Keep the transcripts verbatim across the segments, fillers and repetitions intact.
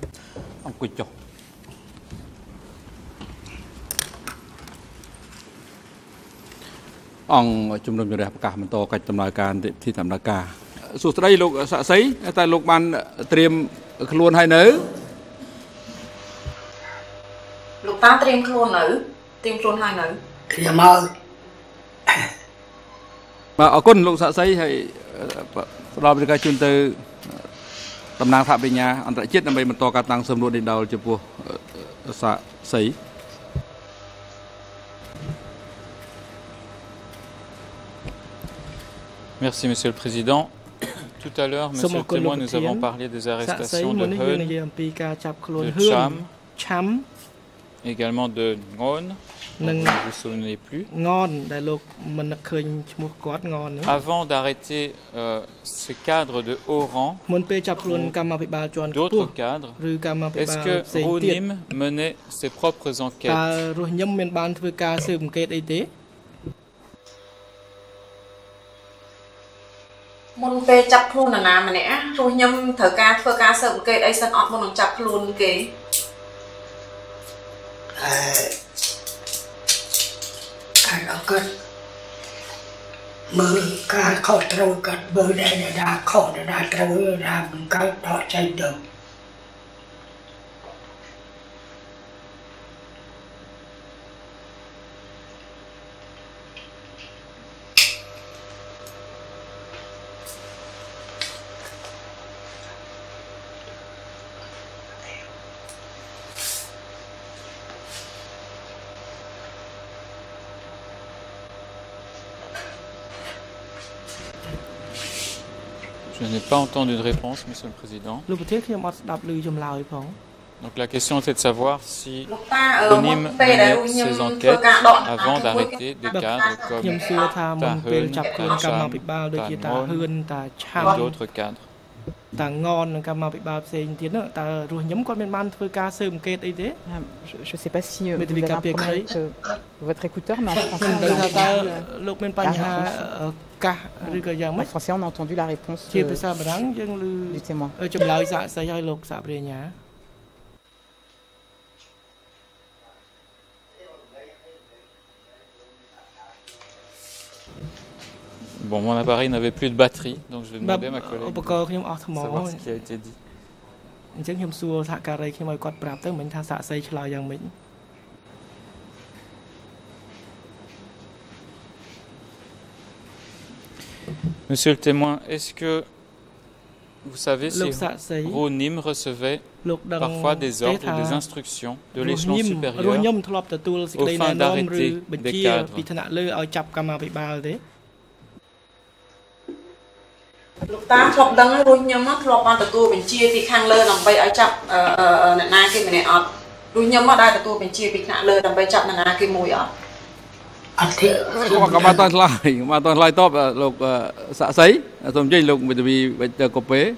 ông quỳ chọc ông chung đồng đẹp cả mình to cách tầm nói can thì tầm nói cả suốt đây lục xạ sấy tại lục ban tiêm luôn hay nữ lục ta tiêm luôn nữ tiêm luôn hai nữ tiêm ơi mà ở con lục xạ sấy hay đo cái chuyên từ tầm năng phạm về nhà anh đã chết năm nay mình to cả tăng sớm luôn đến đầu chụp vua xạ sấy. Merci Monsieur le Président. Tout à l'heure, Monsieur le témoin, nous avons parlé des arrestations de Heun, de Cham, également de Ngon, dont vous ne vous souvenez plus. Avant d'arrêter euh, ce cadre de haut rang, d'autres cadres, est-ce que Rounim menait ses propres enquêtes? Môn pe chắp luôn là nào mà nè rồi nhâm thở ca thưa ca sợ kê đây sân ọt môn chắp luôn kì cái đó cơ mưa ca khó trâu cật bơ đây là đa khó là đa trâu ra mình cái đó chạy được. Je n'ai pas entendu de réponse, Monsieur le Président. Donc la question était de savoir si Rounim menait ses enquêtes avant d'arrêter des cadres comme Taheun, Tacham, Tanmon et d'autres cadres. Je ne sais pas si vous avez un problème avec votre écouteur, mais en français, en français on a entendu la réponse euh, du témoin. Bon, mon appareil n'avait plus de batterie, donc je vais demander à ma collègue de savoir ce qui a été dit. Monsieur le témoin, est-ce que vous savez si Rounim recevait parfois des ordres ou des instructions de l'échelon supérieur au fin d'arrêter des cadres? lục ta thọp đăng rồi nhâm á thọp ban tụi mình chia thì khang lơ làm bay ở chập nè na cái mình này ọt rồi nhâm á đây tụi mình chia thì khang lơ làm bay chập nè na cái mùi ọt. Các bạn toàn lại, các bạn toàn lại top lục xạ sấy, xong chơi lục vì vì cột bế.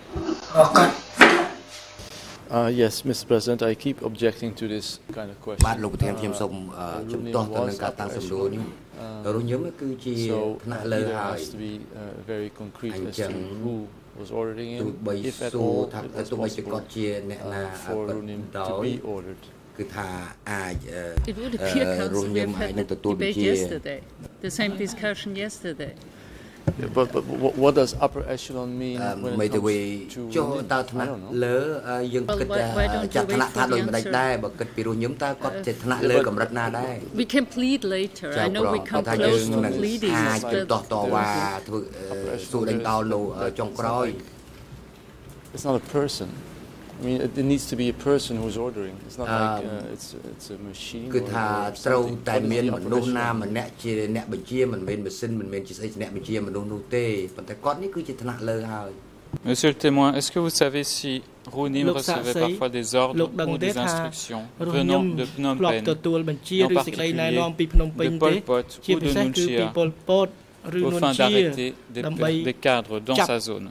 Uh, yes, Mister President, I keep objecting to this kind of question. Bạn lục thêm thêm xong chúng tôi toàn là cả tăng sầm đôi nhé. Rồi nhóm cứ chỉ nã lơ hỏi anh chàng tụi bay số thằng tụi bay chỉ có chia nè là đó cứ thà ai rồi nhóm hay nên tụi tôi chia. The same discussion yesterday. Yeah, but, but what does upper echelon mean when it comes to cho ta thằng lỡ dân kịch chặt thằng thằng đôi mà đánh đai, bậc kịch ví dụ nhóm ta có thể thằng lỡ cầm rất na đai. We can plead later. I know we come close to pleading. Ai chịu tỏ tỏ và tụi đánh đau lù trong cõi. It's not a person. I mean, it needs to be a person who's ordering. It's not like uh, it's it's a machine. Cứ thà trâu tại miền mình nô na mình nẹt chia nẹt bên chia mình miền mình sinh mình miền chỉ xây nẹt bên chia mình nô nô tê, còn tại con ní cứ chỉ thằng lơ hơi. Monsieur le témoin, est-ce que vous savez si Rounim recevait parfois des ordres ou des instructions venant de Phnom Penh, en particulier de Pol Pot ou de Nun Chia, au fin d'arrêter des, des cadres dans sa zone?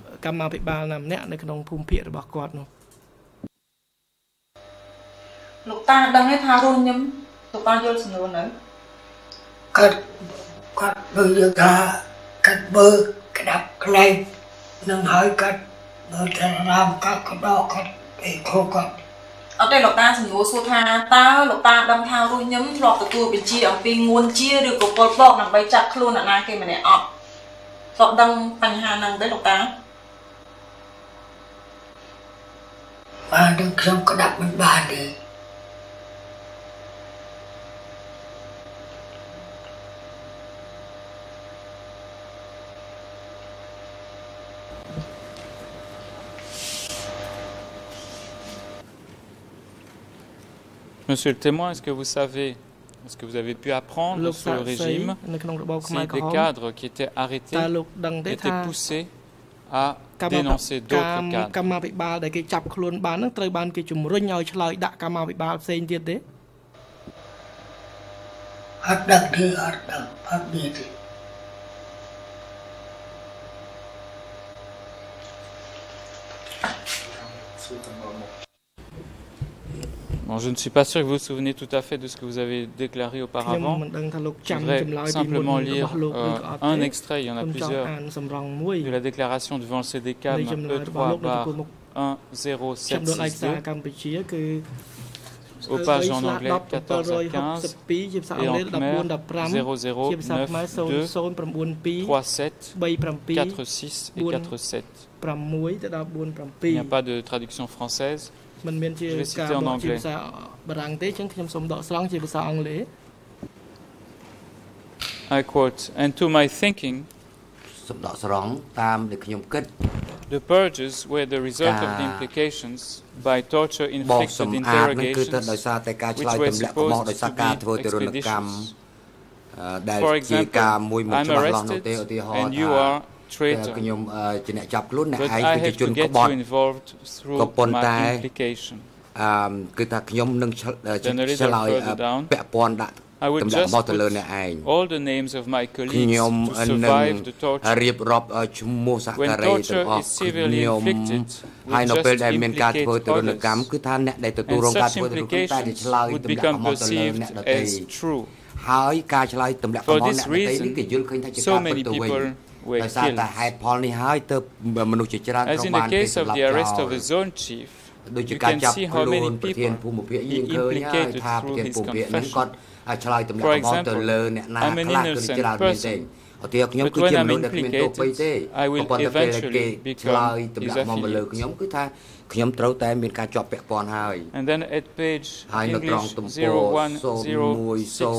Lục ta đang hết thao luôn nhâm tụi con vô xin luôn nữa. Cắt cắt bơ giờ ta cắt bơ cái đập cái này nâng hỏi cắt bơ ta làm các cái đó cắt អេខូក៏អត់ទេលោកតាសំណួរសួរថាតើលោកតាដឹងថារស់ញឹមធ្លាប់ទទួលបញ្ជាអំពីងួនជាឬក៏ពលពកដើម្បីចាប់ខ្លួនអ្នកណាគេម្នាក់អត់ធ្លាប់ដឹងបញ្ហាហ្នឹងទេលោកតាបានដឹងខ្ញុំក៏ដាក់មិនបានទេ Monsieur le témoin, est-ce que vous savez, est-ce que vous avez pu apprendre sur le régime si des cadres qui étaient arrêtés étaient poussés à dénoncer d'autres cadres? Bon, je ne suis pas sûr que vous vous souvenez tout à fait de ce que vous avez déclaré auparavant. Je voudrais simplement lire euh, un extrait, il y en a plusieurs, de la déclaration devant le C D C A M E trois barre un zéro sept six deux, aux pages en anglais quatorze à quinze et en khmer zéro zéro neuf deux trois sept quatre six et quatre sept. Il n'y a pas de traduction française. Je vais citer en anglais. I quote, and to my thinking, the purges were the result of the implications by torture inflicted interrogations, which were supposed to be expeditious. For example, I'm arrested and you are traitor, but I have to get you involved through my implication. Then a little further down, I would just put all the names of my colleagues to survive the torture. When torture is severely inflicted, we just implicate others, and such implications would become perceived as true. For this reason, so many people were killed. As in the case of the arrest of the zone chief, you can see how many people he implicated through his confession. For example, I'm an innocent person, but when I'm implicated, I will eventually become his affiliate. And then at page English zero one zero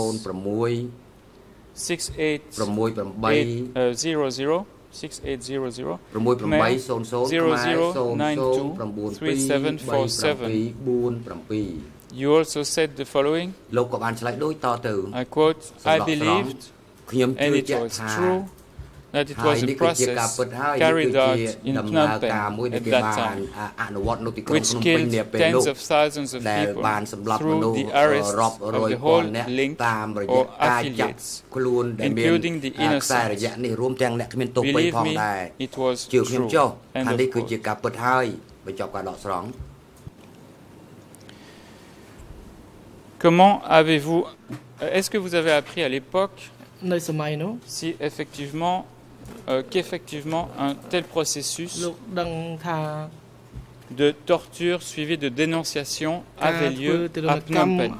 six eight zero zero six eight zero zero zero zero nine two three seven four seven. You also said the following. I quote, I believed, and it was true, that it was a process carried out in Phnom Penh at that time, which killed tens of thousands of people through the arrest of the whole link or affiliates, including the innocent. Believe me, it was true. End of quote. Comment avez-vous... Est-ce que vous avez appris à l'époque si effectivement, euh, qu'effectivement un tel processus de torture suivi de dénonciation avait lieu à Phnom Penh?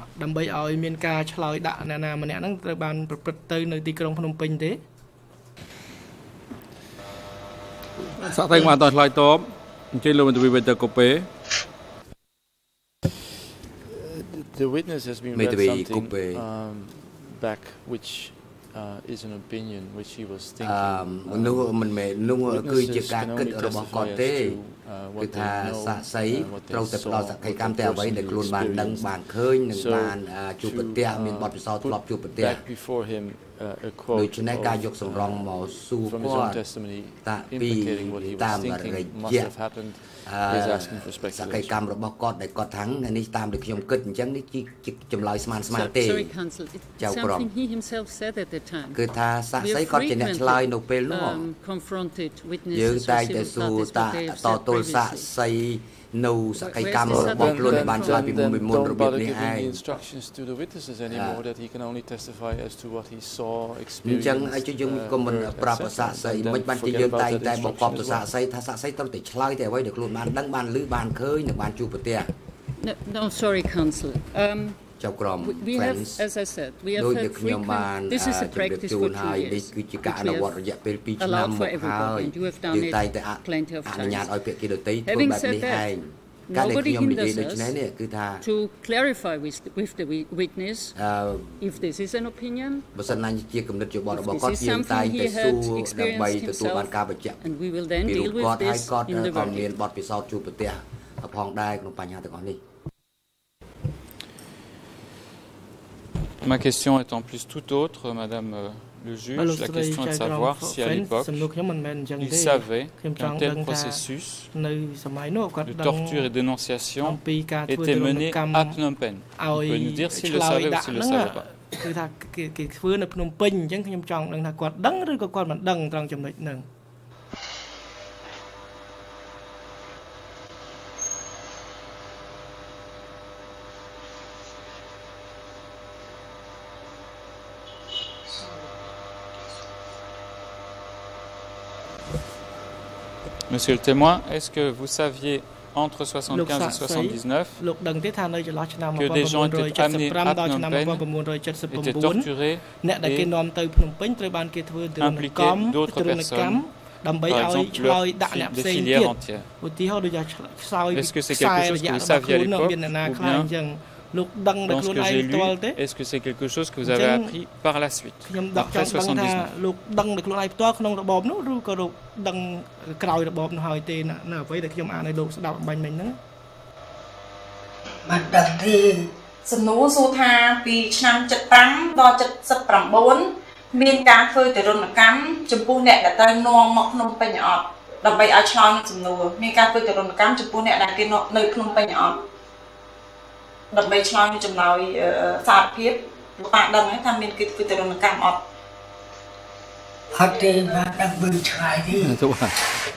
The witness has been read something um, back, which uh, is an opinion which he was thinking. Um, witnesses can only testify as to uh, what they know and what they saw, what they personally experienced. So to uh, put back before him uh, a quote of, uh, from his own testimony implicating what he was thinking must have happened. He's asking for speculation. Sorry, Counsel, it's something he himself said at the time. We are frequently um, confronted witnesses who say what they have said previously. nâu sẽ cái cam ở bọc luôn để bàn xoay bị môn bị môn rồi biết này ai chẳng ai cho chúng có mình prap xạ xây mấy ban chỉ dương tay tay bọc bọc xạ xây tha xạ xây tao để chơi để quay được luôn bàn đăng bàn lưới bàn khơi được bàn chụp bờ No, no, sorry, Councillor. Um, we, we have, as I said, we have had frequent, this is a practice for two years, which we have allowed for everybody, and you have done it plenty of times. Having said that, nobody hinders us to clarify with, with the witness if this is an opinion, if this is something he had experienced himself, and we will then deal with this in the verdict. Ma question est en plus tout autre, Madame le juge. La question est de savoir si à l'époque, il savait qu'un tel processus de torture et dénonciation était mené à Phnom Penh. Vous pouvez nous dire s'il le savait ou s'il ne le savait pas. Monsieur le témoin, est-ce que vous saviez entre soixante-quinze et soixante-dix-neuf que des gens étaient amenés à Phnom Penh, étaient torturés et impliqués d'autres personnes, par exemple des filières entières? Est-ce que c'est quelque chose que vous saviez à l'époque ou bien dans ce que j'ai lu, est-ce que c'est quelque chose que vous avez appris par la suite, après soixante-dix-neuf? Sầm nô số thaពីឆ្នាំเจ็ดสิบដល់เจ็ดสิบเก้าមានការធ្វើទរណកម្មចំពោះអ្នកដែលទៅនាំមកភ្នំពេញអត់ដើម្បីឲ្យឆ្លើយនឹងសំណួរមានការធ្វើទរណកម្មចំពោះអ្នកដែលគេនៅភ្នំពេញអត់ដើម្បីឆ្លើយចំណាយសារភាពលោកប៉ាដឹងថាមានគេធ្វើទរណកម្មអត់អត់ទេបាទដឹងមើលឆ្លើយទេទៅបាទ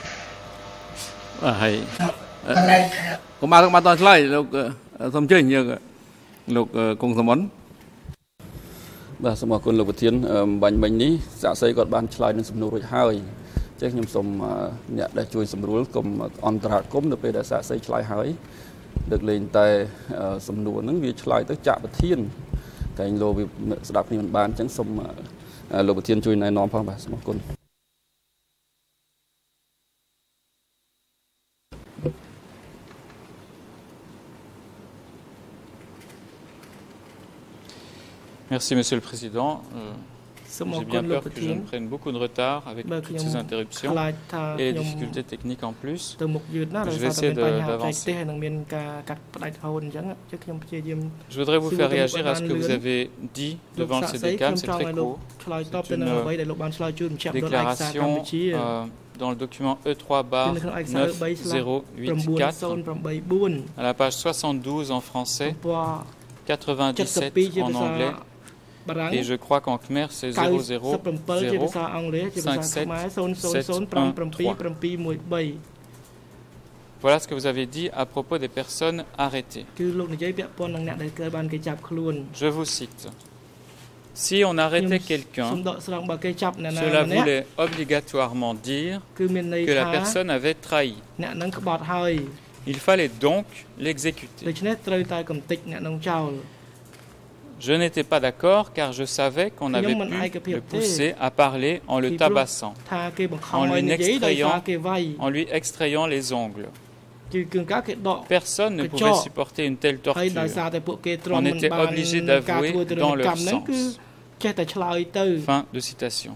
ហើយកុំមកមកតឆ្លើយលោកសូមជើញយើងលោកកុងសមនបាទសូមអរគុណលោកប្រធានបាញ់មិញនេះសាក់សីគាត់បានឆ្លើយនឹងសំណួររួចហើយចេះខ្ញុំសូមអ្នកដែលជួយសម្រួលគុំអន្តរាគមន៍នៅពេលដែលសាក់សីឆ្លើយហើយដឹកលេងតែសំណួរហ្នឹងវាឆ្លើយទៅចាក់ប្រធានតែលោកវាស្ដាប់គ្នាមិនបានអញ្ចឹងសូមលោកប្រធានជួយណែនាំផងបាទសូមអរគុណ Merci, Monsieur le Président. Euh, J'ai bien peur que je me prenne beaucoup de retard avec toutes ces interruptions et les difficultés techniques en plus. Je vais essayer d'avancer. Je voudrais vous faire réagir à ce que vous avez dit devant le C D C A M. C'est très court. C'est une déclaration euh, dans le document E trois barre neuf zéro huit quatre à la page soixante-douze en français, quatre-vingt-dix-sept en anglais. Et je crois qu'en Khmer c'est zéro zéro zéro cinq sept sept un trois. Voilà ce que vous avez dit à propos des personnes arrêtées. Je vous cite. Si on arrêtait quelqu'un, cela voulait obligatoirement dire que la personne avait trahi. Il fallait donc l'exécuter. Je n'étais pas d'accord car je savais qu'on avait pu le pousser à parler en le tabassant, en lui extrayant, en lui extrayant les ongles. Personne ne pouvait supporter une telle torture. On était obligé d'avouer dans leur sens. Fin de citation.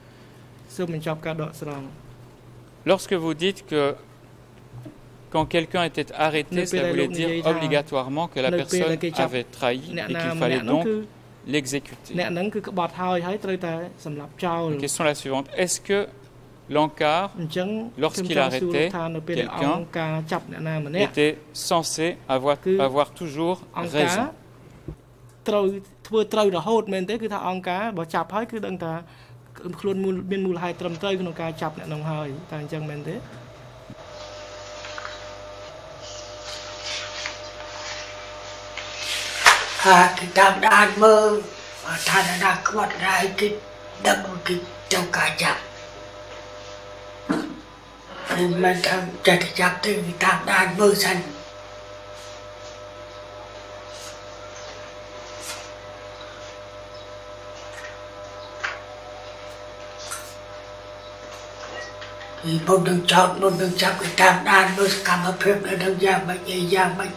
Lorsque vous dites que quand quelqu'un était arrêté, cela voulait dire obligatoirement que la personne avait trahi et qu'il fallait donc l'exécuter. La question est la suivante. Est-ce que l'Ankar, lorsqu'il arrêtait quelqu'un, était censé avoir, avoir toujours raison? à cái tam đàn mơ và thà là đã có mặt ra cái đâm cái trong cả chặt nên mình tham chạy cái chặt thì cái tam đàn mơ xanh thì một đường chọn một đường chọn cái tam đàn mơ cảm ơn phép là đường ra mình nhảy ra mình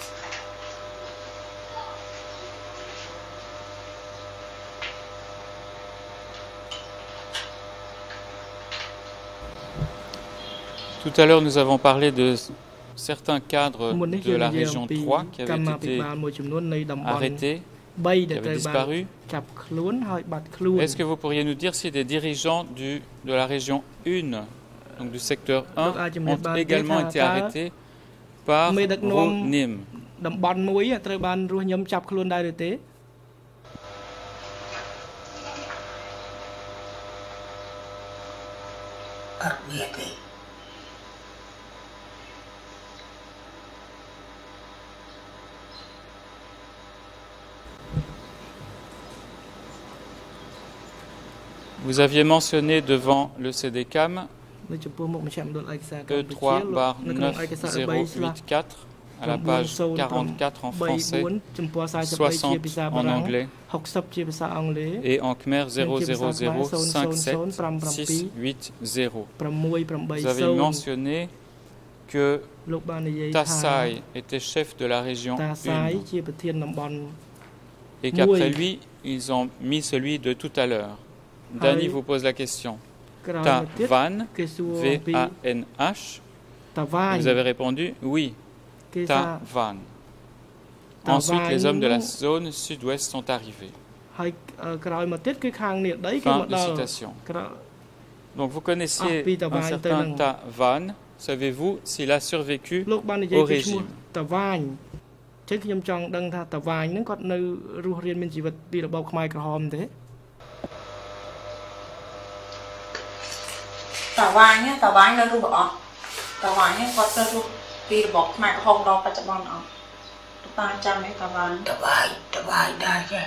Tout à l'heure, nous avons parlé de certains cadres de la région trois qui avaient été arrêtés, qui avaient disparu. Est-ce que vous pourriez nous dire si des dirigeants du, de la région un, donc du secteur un, ont également été arrêtés par Rounim? Vous aviez mentionné devant le C D C A M E trois barre neuf zéro huit quatre à la page quarante-quatre en français, soixante en anglais et en khmer zéro zéro zéro cinq sept six huit zéro. Vous avez mentionné que Tassai était chef de la région un et qu'après lui, ils ont mis celui de tout à l'heure. Dani vous pose la question. Tavan, V A N H. Vous avez répondu oui. Tavan. Ensuite, les hommes de la zone sud-ouest sont arrivés. Fin de citation. Donc, vous connaissiez un certain Tavan. Savez-vous s'il a survécu au régime? Tà vàng nhé, tà vàng nó rùa ọt. Tà vàng nhé, có tà rùa vì bọc mạch không đó phải chấp bọn ọt. Ta chăm ấy tà vàng. Tà vàng, tà vàng đa chứ.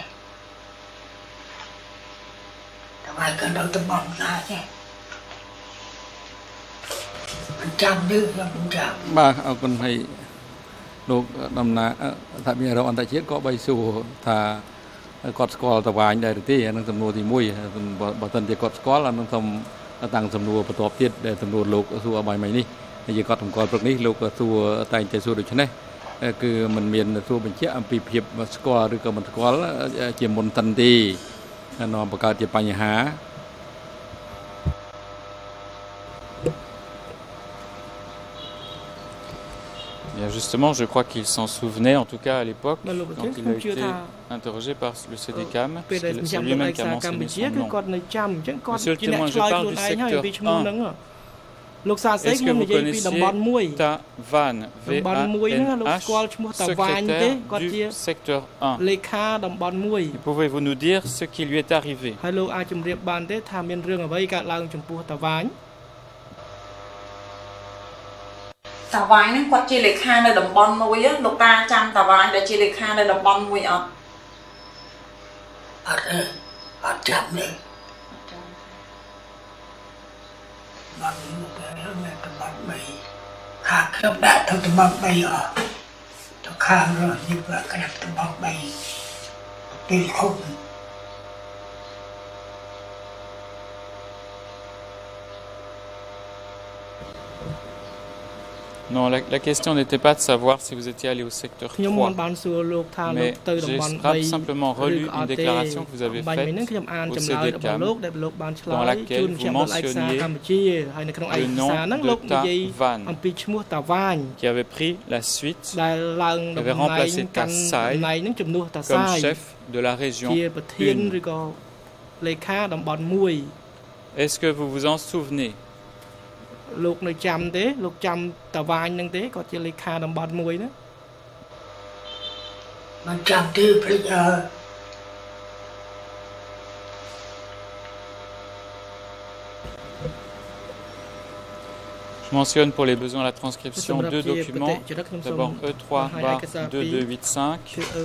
Tà vàng cần đâu tà bọn ra chứ. Mình chăm nước là mình chăm. Bà, ở con hay lúc năm nà, tại vì đâu anh ta chết có bay xù thà cọt score tà vàng đây thì nó tầm nô thì mùi, bà tân thì cọt score là nó tầmตั้งสำนวนประกอบติดแต่สำนวนโลกสู้ใบใหม่นี่ยี่ก็ทำก่อนพวกนี้โลกสู้แต่งใจสู้โดยเฉพาะคือมันมีสู้เป็นเชื่อมปีเพียบสกอร์หรือก็มันสกอร์เจียมบนทันทีนอนประกาศจะปัญหา Bien justement, je crois qu'il s'en souvenait, en tout cas à l'époque, quand il a été interrogé par le C D C A M, c'est lui-même qui a mentionné son nom. Monsieur le témoin, je parle du secteur un. Est-ce que vous connaissiez Tavan, V A N H, secrétaire du secteur un? Et pouvez-vous nous dire ce qui lui est arrivé? Tà vàng nó quạt chia lịch hai nơi đồng bon mũi á, lục ta trăm tà vàng để chia lịch hai nơi đồng bon mũi ạ. Ở đây, ở trăm đi. Bằng một cái là tầm bằng bì. Khác không đã thôi tầm bằng bì ở. Tôi khang rồi nhưng mà cái đặt tầm bằng bì. Tuy không. Non, la, la question n'était pas de savoir si vous étiez allé au secteur trois, mais j'ai simplement relu une déclaration que vous avez faite au C D C A M, dans laquelle vous mentionniez le nom de Tavan, qui avait pris la suite, qui avait remplacé Tassai comme chef de la région un. Est-ce que vous vous en souvenez? លោកនៅចាំទេលោកចាំតាវាញនឹងទេគាត់ជាលេខាតំបន់មួយណាមិនចាំទេព្រឹកអឺ À Je mentionne pour les besoins de la transcription deux documents. D'abord E trois barre deux deux huit cinq,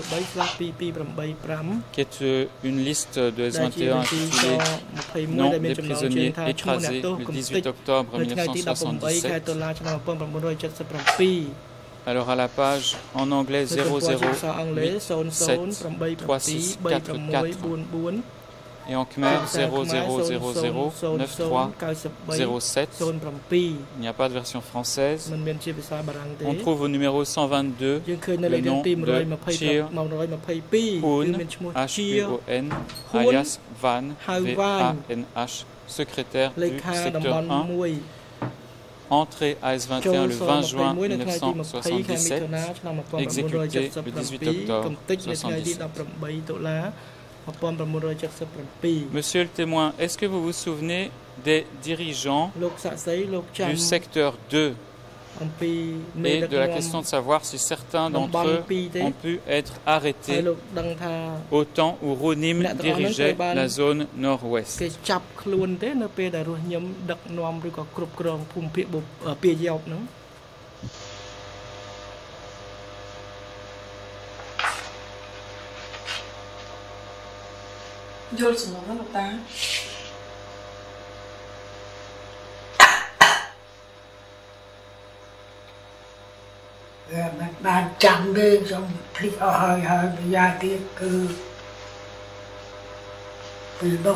qui est une liste de S vingt et un intitulée Nom des prisonniers écrasés le dix-huit octobre mille neuf cent soixante-dix-sept. Alors à la page en anglais zéro zéro huit sept trois six quatre quatre et en khmer zéro zéro zéro zéro neuf trois zéro sept. Il n'y a pas de version française. On trouve au numéro cent vingt-deux le nom de Chir Hoon, H U O N, alias Van, V A N H, secrétaire du secteur un. Entré à S vingt et un le vingt juin mille neuf cent soixante-dix-sept, exécuté le dix-huit octobre soixante-dix-sept. Monsieur le témoin, est-ce que vous vous souvenez des dirigeants du secteur deux et de la question de savoir si certains d'entre eux ont pu être arrêtés au temps où Ronim dirigeait la zone nord-ouest? Bạn chẳng đi trong thích ở hơi hơi bây giờ thì cứ vì đâu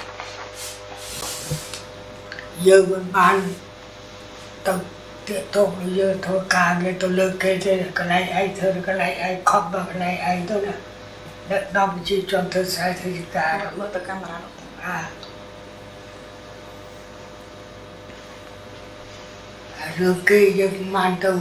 giờ mình bạn tập tiếp tục bây giờ thôi càng ngày tôi lơ kê thế cái này ai thôi cái này ai khóc và cái này ai thôi nè đất đông chỉ trong tôi sai thì cả mất tất cả mà à lơ kê giờ man tôi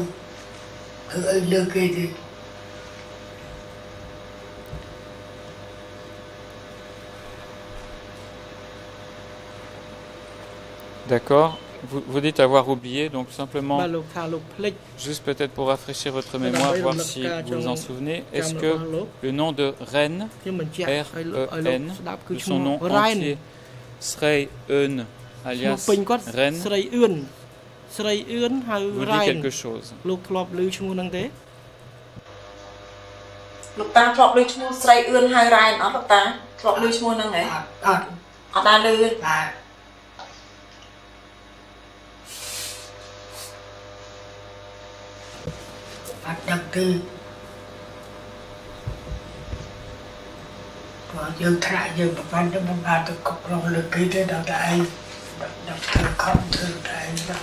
D'accord. Vous, vous dites avoir oublié, donc simplement, juste peut-être pour rafraîchir votre mémoire, voir si vous vous en souvenez, est-ce que le nom de Ren, R E N, de son nom entier, Srey Eun, alias Ren, vous dit quelque chose? Lục ta thọ lưu chmua Srey Eun hai Ryan ở lục ta thọ lưu chmua năng này ở ta lưu đặc tư và dương thạ dương một văn cho mình bà tôi cục lòng lực ký thế nào tại đọc thư không thư tại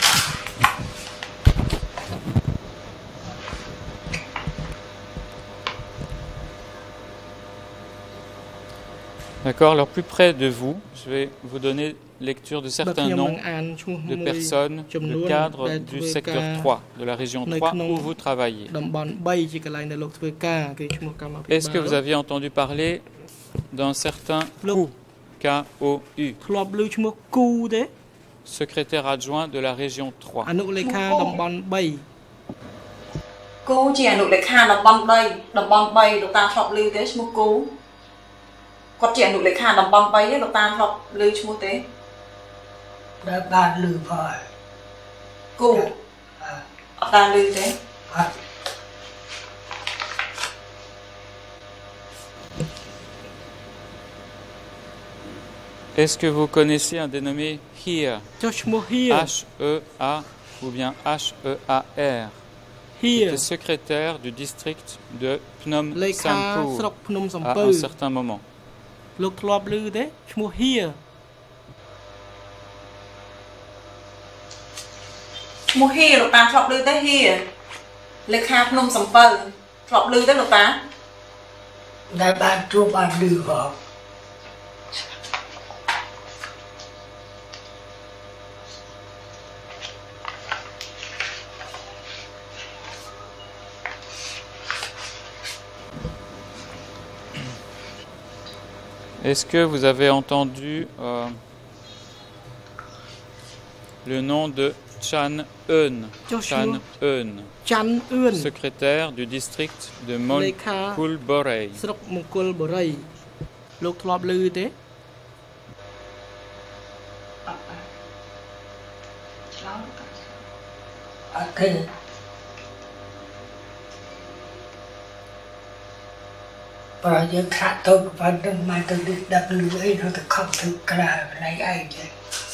D'accord, alors plus près de vous, je vais vous donner lecture de certains noms de personnes, de cadres du secteur trois, de la région trois où vous travaillez. Est-ce que vous aviez entendu parler d'un certain Kou, K O U, secrétaire adjoint de la région trois? Kou chỉ là nụ lệ kha đồng băng bay, đồng băng bay, đồng ta thọ lưu thế mua Kou. Có chỉ là nụ lệ kha đồng băng bay, đồng ta thọ lưu mua thế. Đã ba lưu phải. Kou. Ở ta lưu thế. Est-ce que vous connaissez un dénommé Hir? H E A ou bien H E A R. Qui était secrétaire du district de Phnom Sampur à un certain moment. Mua hia lục ta thọ lưu tới hia. Lệ kha Phnom Sampur thọ lưu tới lục ta. Đại ban chúa ban lưu họ. Est-ce que vous avez entendu euh, le nom de Chan Eun, Chan Eun, secrétaire du district de Mongkul Borei? Ok. Và giờ khác tôi và đừng mà tôi được đập lưỡi rồi tôi không thực là lấy ai chứ.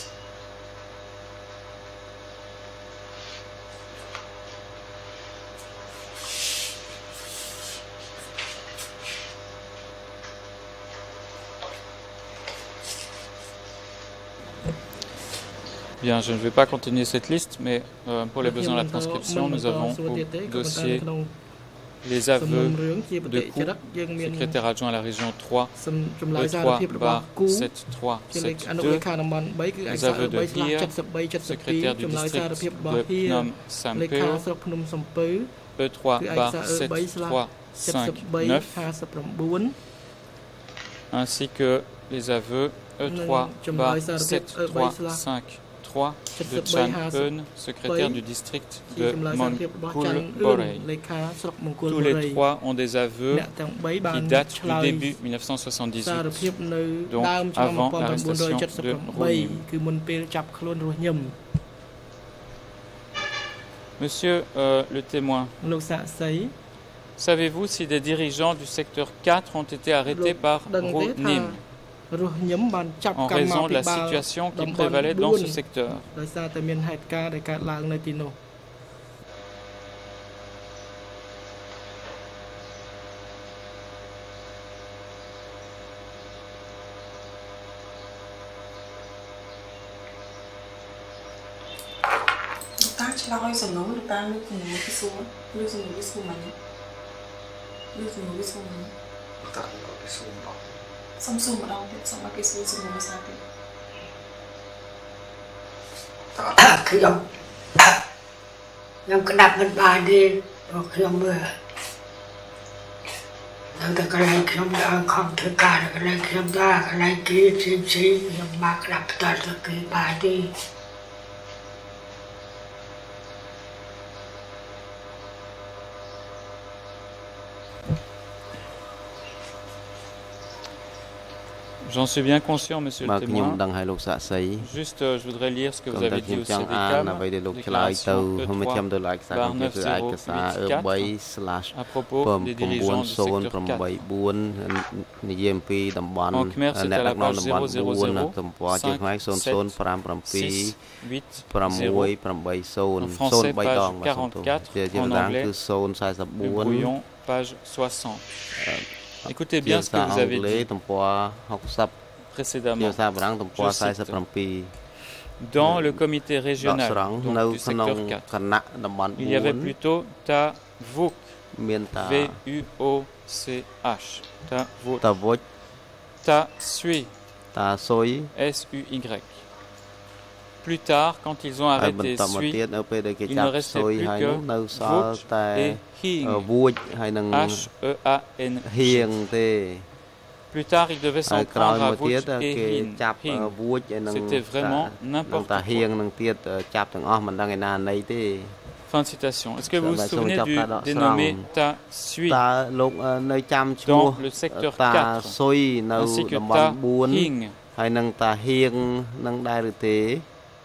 Bien, je ne vais pas continuer cette liste, mais euh, pour les besoins de la transcription, nous avons au dossier les aveux de coût, secrétaire adjoint à la région trois, E trois bar sept trois sept deux, les aveux de Hir, secrétaire du district de Phnom Sampeur, E trois bar sept trois cinq neuf, ainsi que les aveux E trois bar sept trois cinq trois de Chan Eun, secrétaire du district de Mongkul Borei. Tous les trois ont des aveux qui datent du début mille neuf cent soixante-dix-huit, donc avant l'arrestation de Ru Nim. Monsieur euh, le témoin, savez-vous si des dirigeants du secteur quatre ont été arrêtés par Ru Nim en raison de la situation qui prévalait dans ce secteur? Samsung ở đâu thì xong cái số số một sao thì khi ông ông cái đạp bên bài đi rồi khi ông mưa rồi từ cái này khi ông đã không thứ cả cái này khi ông ra cái này kia xem xí ông mặc đạp toàn từ cái bài đi. J'en suis bien conscient, monsieur le témoin. Juste, euh, je voudrais lire ce que vous avez dit au C D C A M, déclaration E trois barre neuf zéro huit quatre, à propos des dirigeants du secteur quatre. En khmer, c'est à la page zéro zéro zéro cinq sept six huit zéro. En français, page quarante-quatre. En anglais, le brouillon, page soixante. Écoutez bien ce que vous avez dit précédemment. Dans le comité régional donc, du secteur quatre, il y avait plutôt Ta Vuc, V U O C H, Ta Vuc, Ta Sui, S U Y. Plus tard, quand ils ont arrêté Sui, il ne restait plus que Vuc et Hing, H E A N G. Plus tard, ils devaient s'en prendre à Vuc et Hing. C'était vraiment n'importe quoi. Fin de citation. Est-ce que vous vous souvenez du dénommé Ta Sui dans le secteur quatre, ainsi que Ta Hing?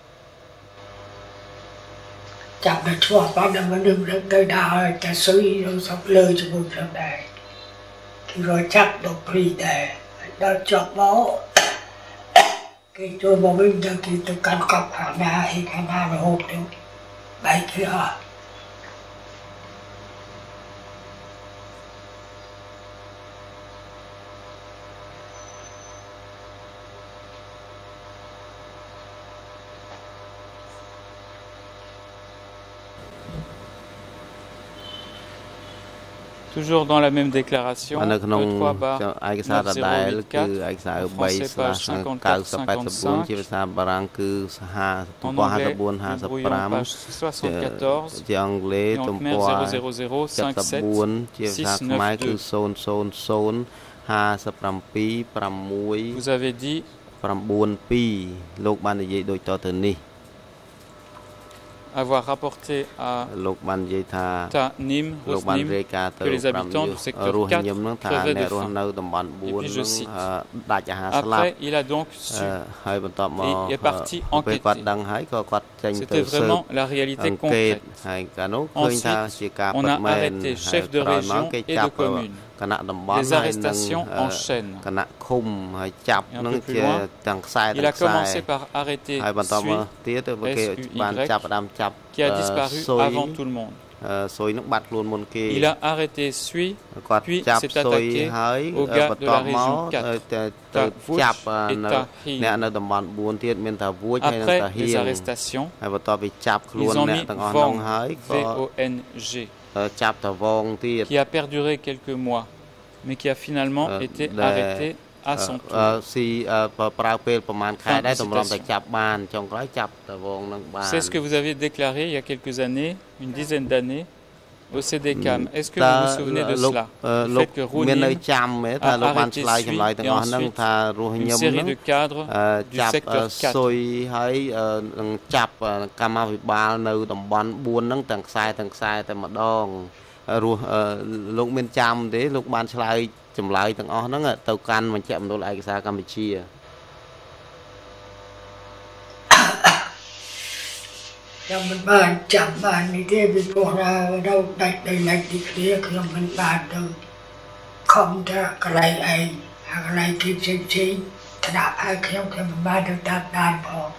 Chặt được xóa bắt đầu nó đừng được tới đào ta suy rồi sắp lơ cho một lần này rồi chắc được phi đề đó chọc bó cái tôi bảo mình giờ thì tôi cần cặp hả na hay hả na là hộp được bảy kia. Toujours dans la même déclaration, E trois barre neuf zéro huit quatre, en français page cinquante-quatre cinquante-cinq, en anglais, le brouillon page soixante-quatorze, et en khmer zéro zéro zéro cinq sept six neuf deux. Vous avez dit avoir rapporté à Ta Nim Rosnim que les habitants du secteur quatre crevaient de faim. Et puis je cite. Après, il a donc su et est parti enquêter. C'était vraiment la réalité concrète. Ensuite, on a arrêté chefs de région et de commune. Les arrestations en chaîne. Et un peu plus loin, il a commencé par arrêter Sui, S U Y, qui a disparu avant tout le monde. Il a arrêté Sui, puis s'est attaqué aux gars de la région quatre, Ta Vuch et Ta Hien. Après les arrestations, ils ont mis Vong, V O N G, qui a perduré quelques mois, mais qui a finalement été arrêté à son tour. C'est ce que vous avez déclaré il y a quelques années, une dizaine d'années, au C D C A M. Est-ce que vous vous souvenez de cela? Le fait que Rounim a arrêté Sui et ensuite une série de cadres du secteur quatre. Trong mình bàn chạm bàn như thế bị bỏ ra ở đâu đầy đầy lạch đi kia trong mình bàn từ không ra cái này ấy cái này kia xinh xinh thật đạp ai không thì mình bàn được đạp đàn bỏ.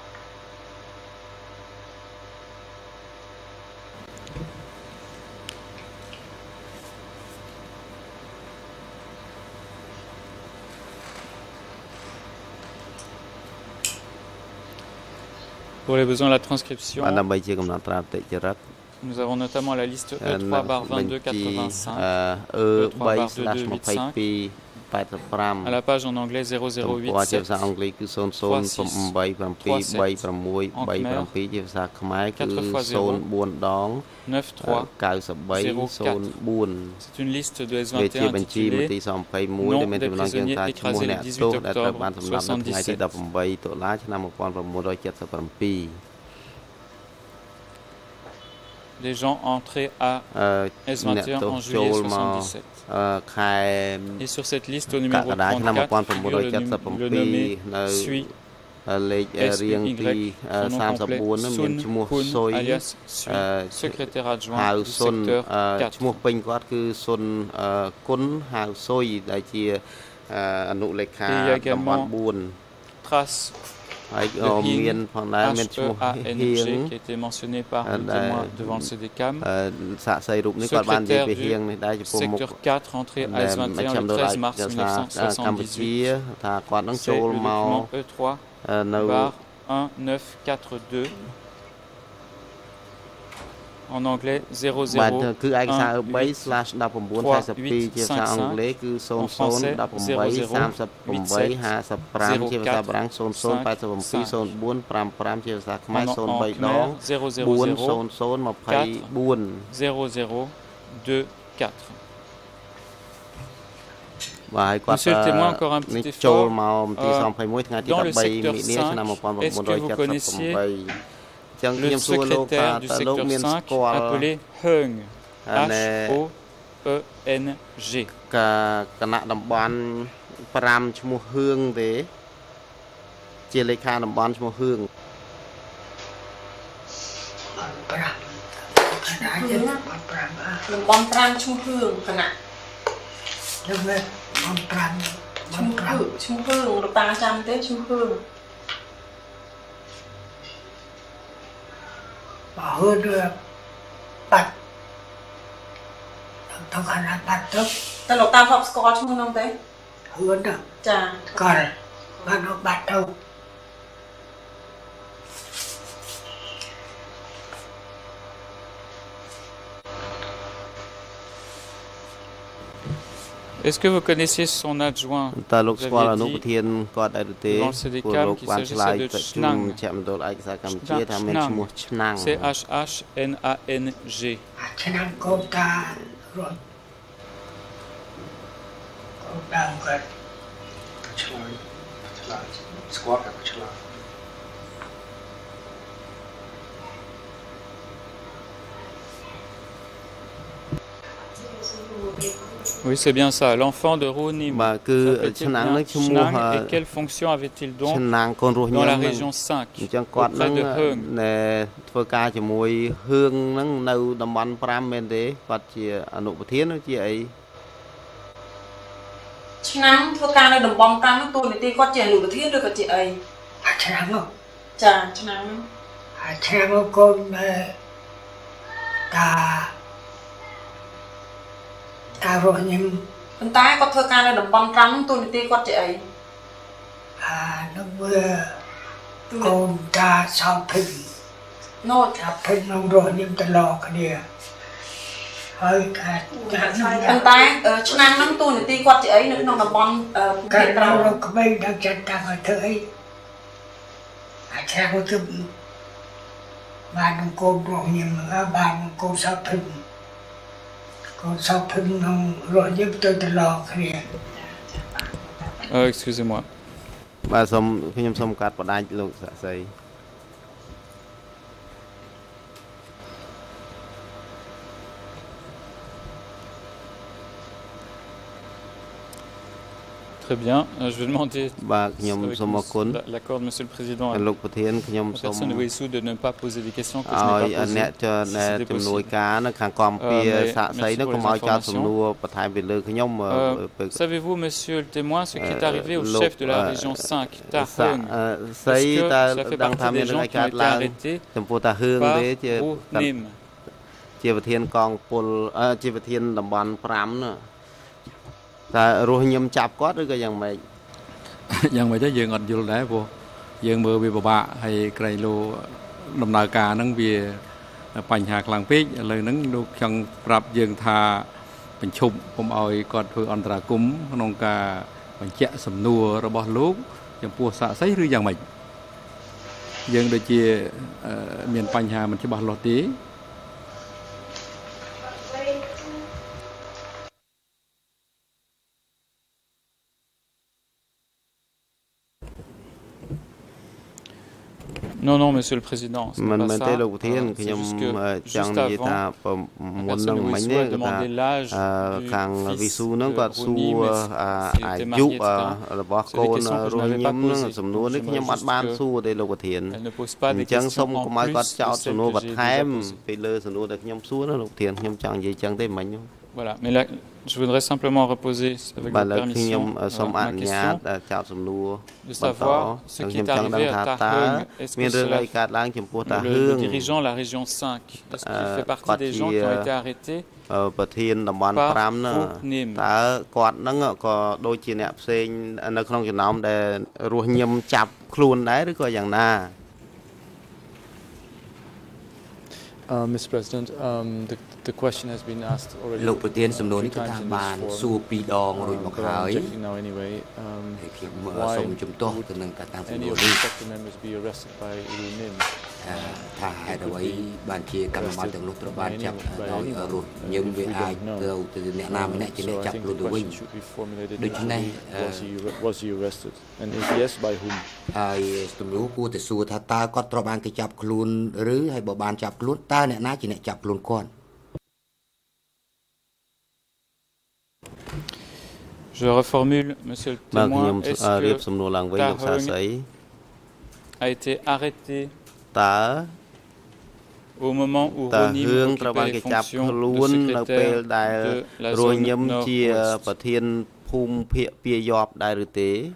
Pour les besoins de la transcription, nous avons notamment la liste E trois barre vingt-deux quatre-vingt-cinq, E trois barre deux deux huit-cinq, à la page en anglais zéro zéro huit sept, trois six trois sept, en khmer, quatre fois zéro, neuf trois zéro quatre. C'est une liste de S vingt et un intitulée Nom des prisonniers écrasés le dix-huit octobre soixante-dix-sept. Les gens entrés à S vingt et un en juillet soixante-dix-sept. Et sur cette liste, au numéro trente-quatre, figure le, le nommé Sui, S U Y, son nom complet, Sun Kun, alias Sui, secrétaire adjoint du secteur quatre. Et il y a également trace de Hien, H E A N G, qui a été mentionné par le témoin devant le C D C A M, secrétaire du secteur quatre, entré à S vingt et un le treize mars mille neuf cent soixante-dix-huit. C'est le document E trois, barre un neuf quatre deux, en anglais zéro zéro un huit trois huit cinq cinq, en français zéro zéro huit sept zéro quatre cinq cinq, en khmer zéro zéro zéro quatre zéro zéro deux quatre. Monsieur le témoin, encore un petit effort. Euh, dans le secteur cinq, est-ce que vous connaissiez le secrétaire du secteur cinq appelé Heung, H O E N G? Bỏ hơn được bạch tao khả năng bạch tốt ta lộc tam học có chung không thế hơn được chà còn mà nó bạch đâu. Est-ce que vous connaissiez son adjoint? Vous avez dit dans le C D C A M qu'il s'agissait de Chnang. Chnang. C H H N A N G. Chnang cô ta rồi. Cô ta một cái. Oui, c'est bien ça. L'enfant de Rounim s'appelle-t-il bien Chnang et quelle fonction avait-il donc dans la région cinq auprès de Heung? ធ្វើការជាមួយហឿងហ្នឹងនៅតំបន់5មែនទេគាត់ជាអនុប្រធានឬជាអីឆ្នាំធ្វើការនៅតំបន់5ហ្នឹងតួនាទីគាត់ជាអនុប្រធានឬក៏ជាអីឆ្នាំហ្នឹងចាឆ្នាំហ្នឹងឆ្នាំហ្នឹងកូនតាតារស់ញឹមប៉ុន្តែគាត់ធ្វើការនៅតំបន់5ហ្នឹងតួនាទីគាត់ជាអីអានឹងវាកូនតាសំភិញណូថាភិញនៅរស់ញឹមតឡគ្នាហើយការប៉ុន្តែឆ្នាំហ្នឹងតួនាទីគាត់ជាអីនៅក្នុងតំបន់គេប្រៅរកក្មេងដល់ចិត្តតាំងឲ្យធ្វើអីអាចគាត់ទៅបាននឹងកូនរស់ញឹមបាននឹងកូនសំភិញ Euh, excusez-moi. Bah, som,ខ្ញុំសូមកាត់បដាច់លោកសាក់សី Très bien. Je vais demander l'accord de Monsieur le Président à la personne de Wessou de ne pas poser des questions que je n'ai pas posées. Savez-vous, Monsieur le témoin, ce qui est arrivé au chef de la région cinq, Ta Heung? Est-ce que ça fait partie des gens qui ont été arrêtés par Rounim? ជាប្រធានកងពលជាប្រធានតំបន់5ណាតែរស់ញឹមចាប់គាត់ឬក៏យ៉ាងម៉េចយ៉ាងម៉េចទៅយើងអត់យល់ដែរព្រោះយើងមើលវាពិបាកហើយក្រៃលោដំណើរការហ្នឹងវាបញ្ហាខ្លាំងពេកឥឡូវហ្នឹងលោកចង់ប្រាប់យើងថាបញ្ឈប់កុំឲ្យគាត់ធ្វើអន្តរាគមន៍ក្នុងការបញ្ជាក់សំណួររបស់លោកចំពោះសាក្សីឬយ៉ាងម៉េចយើងដូចជាមានបញ្ហាមិនច្បាស់លាស់ទេ Non, non, Monsieur le Président, c'est pas ça. C'est juste que juste avant, la personne de Wessou a demandé l'âge du fils de Rounim, s'il était marié, et cetera. C'est des questions que je n'avais pas posées. Donc, je vois juste qu'elle ne pose pas des questions en plus de celles que j'ai déjà posées. Voilà, mais là, je voudrais simplement reposer avec votre permission ma question de savoir ce qui est arrivé à Ta Heung. Est-ce que cela, le, le dirigeant de la région cinq, est-ce qu'il fait partie des gens qui ont été arrêtés par Rounim? តើគាត់ហ្នឹងក៏ដូចជាអ្នកផ្សេងនៅក្នុងចំណោមដែលរស់ញឹមចាប់ខ្លួនដែរឬក៏យ៉ាងណា Uh, Mister President, um, the, the question has been asked already. លោកប្រធានសំណួរនេះគឺថាបានសួរពីរដងរួចមកហើយ now anyway. Um, ខ្ញុំសូមជំទាស់ទៅនឹងការតាំងសំណួរនេះ members be arrested by Rounim. ថាហេតុអ្វីបានជាកម្មបត្តិទាំងនោះត្រូវបានចាប់ដោយរស់ញឹមវាអាចទៅអ្នកណាម្នាក់ជាអ្នកចាប់ខ្លួនទៅវិញដូច្នេះ was he arrested and if yes by whom ហើយសំណួរគួរតែសួរថាតើគាត់ត្រូវបានគេចាប់ខ្លួនឬហើយបើបានចាប់ខ្លួនតើអ្នកណាជាអ្នកចាប់ខ្លួនគាត់ Je reformule, Monsieur le témoin, est-ce que Ta Heung a été arrêté au moment où Rounim occupait les fonctions de secrétaire de la zone nord-ouest?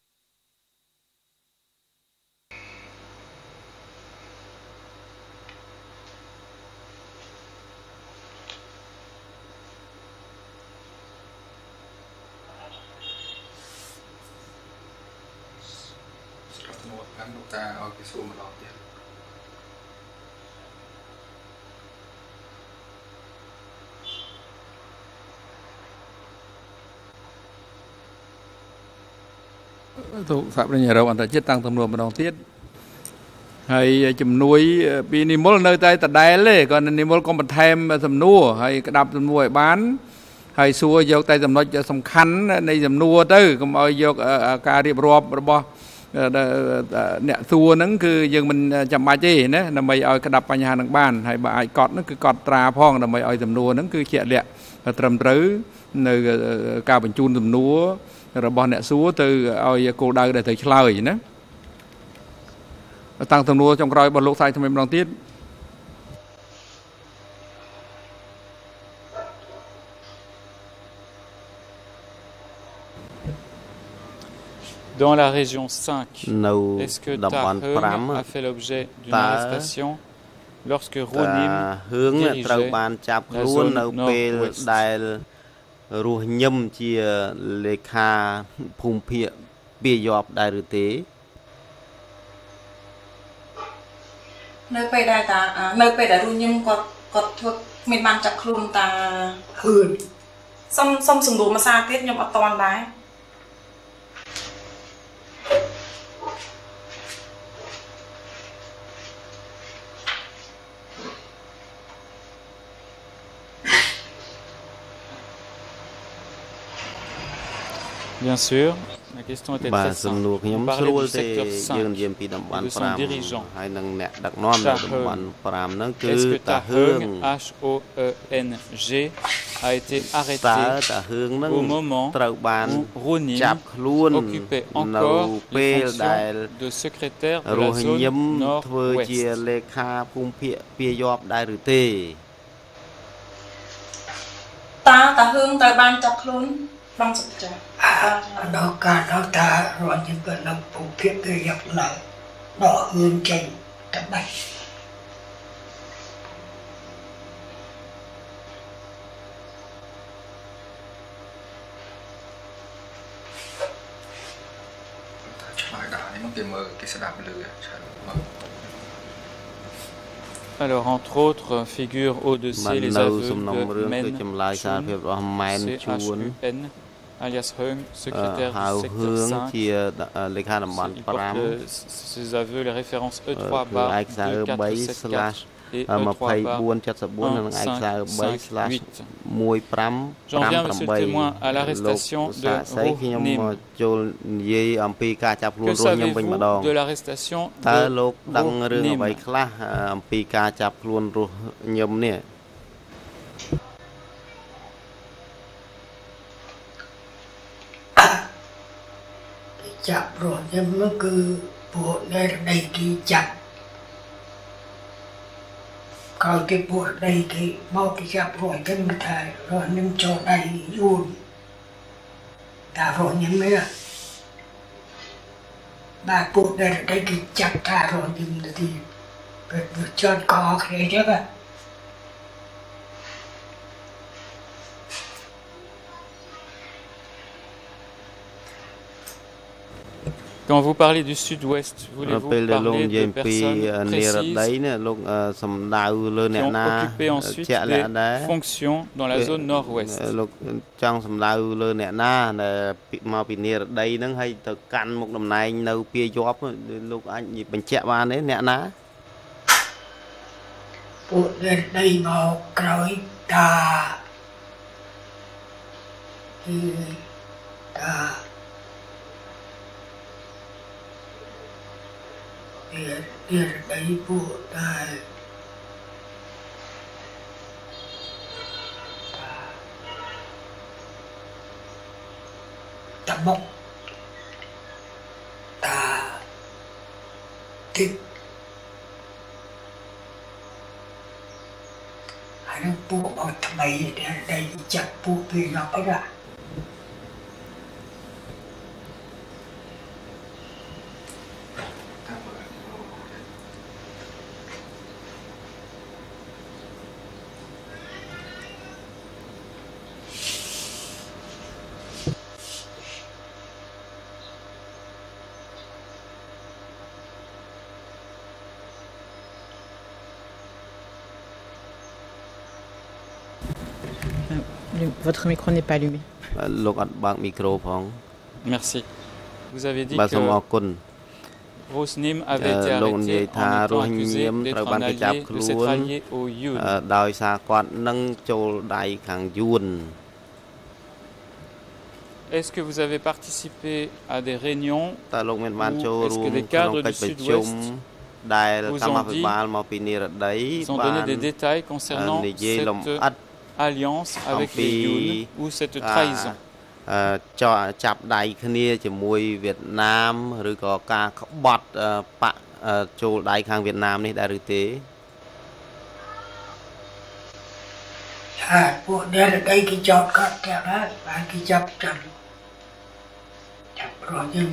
Tụ Phạm Đình Râu anh ta chết tăng tầm một đồng tiết hay chùm nuôi vì niềm mơ nơi tay ta đáy lệ còn niềm mơ con bật thêm tầm nua hay đạp tầm nua bán hay xua vô tay tầm nói cho sông khăn này tầm nua tới còn ơi vô cả điệp rộp bò nè xua nắng cứ dừng mình chậm bài chi nè là mày ơi cái đập nhà hàng bàn hay bà ai cọt nó cứ cọt trà phong là mày ơi tầm nua nắng cứ chuyện lẹ ត្រឹមត្រូវនៅការបញ្ជូនសំណួររបស់អ្នកសួរទៅឲ្យគោលដៅដែលត្រូវឆ្លើយណាតាំងសំណួរចុងក្រោយរបស់លោកសាយថ្មីម្ដងទៀត Dans la région cinq, est-ce que Tahung a fait l'objet d'une arrestation lorsque Ronim dirigeait la zone nord-ouest? រស់ញឹមជាលេខាភូមិភាគពាយ័ព្យដែរឬទេនៅពេលដែលតានៅពេលដែលរស់ញឹមគាត់គាត់ធ្វើមានបានចាប់ខ្លួនតាហឿនសុំសុំសំណួរមួយសារទៀតខ្ញុំអត់តាន់ដែរ Bien sûr, la question était très simple. On parlait du secteur cinq et de son dirigeant. Est-ce que Tahung, H O E N G, a été arrêté au moment où Ronim occupait encore les fonctions de secrétaire de la zone nord-ouest? Ta Tahung tại ban chặt luôn. Bằng sụp chả nó cả nó ta rồi những cái nó phụ thiết cái dọc lại nó hương trình tập bạch Alors, entre autres, figurent au-dessus les aveux de Men Chun, C H U N, alias Hung, secrétaire du secteur cinq. Il porte ces aveux, les références E trois bar deux quatre sept quatre et E trois bar un cinq cinq huit. J'en viens, monsieur le témoin, à l'arrestation de Ronim. Que savez-vous de l'arrestation de Ronim? จับรถเนี่ยมันคือพวกในในที่จับเขาที่พวกในที่มองที่จับรถกันมาถ่ายรถนิ่มโจในยูนแต่รถยังไม่ละบาพวกในในที่จับถ่ายรถยิ่งดีเป็นจอดคอใครใช่ปะ Quand vous parlez du sud-ouest, voulez-vous parler de personnes précises qui ont occupé ensuite des fonctions dans la zone nord-ouest? Địa, địa đấy bộ đại ta mốc ta thích hai đứa bộ ở thầm ấy để đây chặt bộ vì nó có ra Votre micro n'est pas allumé. Merci. Vous avez dit que Ronim avait été arrêté en étant accusé d'être un allié, de s'être allié au Yun. Est-ce que vous avez participé à des réunions ou est-ce que des cadres du Sud-Ouest vous ont dit, ils ont donné des détails concernant cette alliance avec les Yun ou cette trahison. ចោចាប់ដៃគ្នាជាមួយវៀតណាមឬក៏ការក្បត់បាក់ចូលដៃខាងវៀតណាមនេះដែរឬទេហើយពួកអ្នកដីគេចោតកាត់ទាំងហើយបានគេចាប់ចាប់ចាប់រស់យើង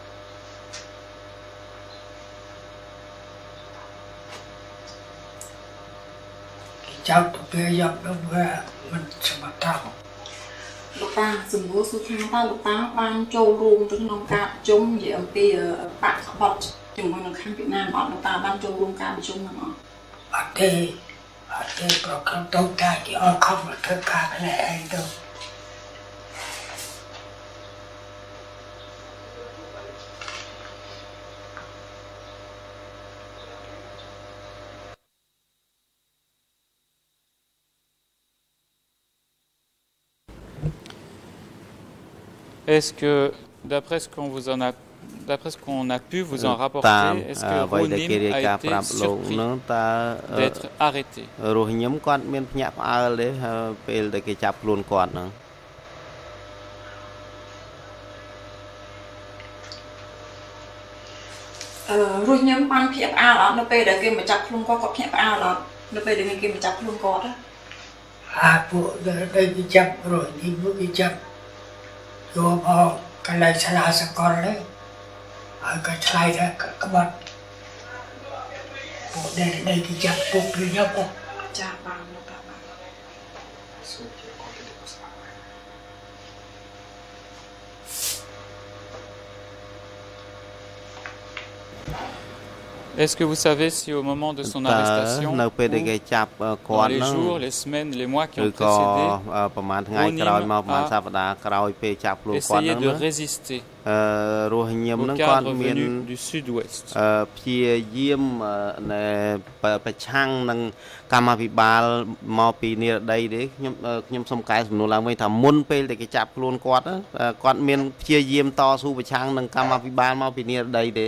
គេចោតទៅពេលយកទៅវាមិនសមត្ថភាពលោកតាសំណួរសួរថាតើលោកតាបានចូលរួមទៅក្នុងការប្រជុំនិយាយអំពីបកក្បត់ជាមួយនឹងខាងវៀតណាមអត់លោកតាបានចូលរួមការប្រជុំហ្នឹងអត់អត់ទេអត់ទេប្រកបទៅតែគេអត់ខំធ្វើការគ្នាឯងទៅ Est-ce que, d'après ce qu'on vous en a, d'après ce qu'on a pu vous en rapporter, est-ce que Rounim a été surpris d'être arrêté? រស់ញឹមគាត់មានភ្ញាក់ផ្អើលទេពេលដែលគេចាប់ខ្លួនគាត់ហ្នឹងអឺរស់ញឹមបានភ្ញាក់ផ្អើលអត់នៅពេលដែលគេមកចាប់ខ្លួនគាត់គាត់ភ្ញាក់ផ្អើលអត់នៅពេលដែលគេមកចាប់ខ្លួនគាត់ហាពួកដែលគេចាប់រស់ញឹមគេចាប់យកអកកន្លែងឆ្លាសកលនេះហើយក៏ឆ្លៃថាក្បត់ពួកដែលដែលគេចាប់ពុកពីយកចាបានលោកតាបាន Est-ce que vous savez si au moment de son arrestation, ou dans les jours, les semaines, les mois qui ont précédé, Rounim a essayé de résister au cadre venu du sud-ouest? ព្យាយាមប្រឆាំងនឹងកម្មាភិបាលមកពីនិរដីទេខ្ញុំខ្ញុំសូមកែសំណួរឡើងវិញថាមុនពេលដែលគេចាប់ខ្លួនគាត់គាត់មានព្យាយាមតស៊ូប្រឆាំងនឹងកម្មាភិបាលមកពីនិរដីទេ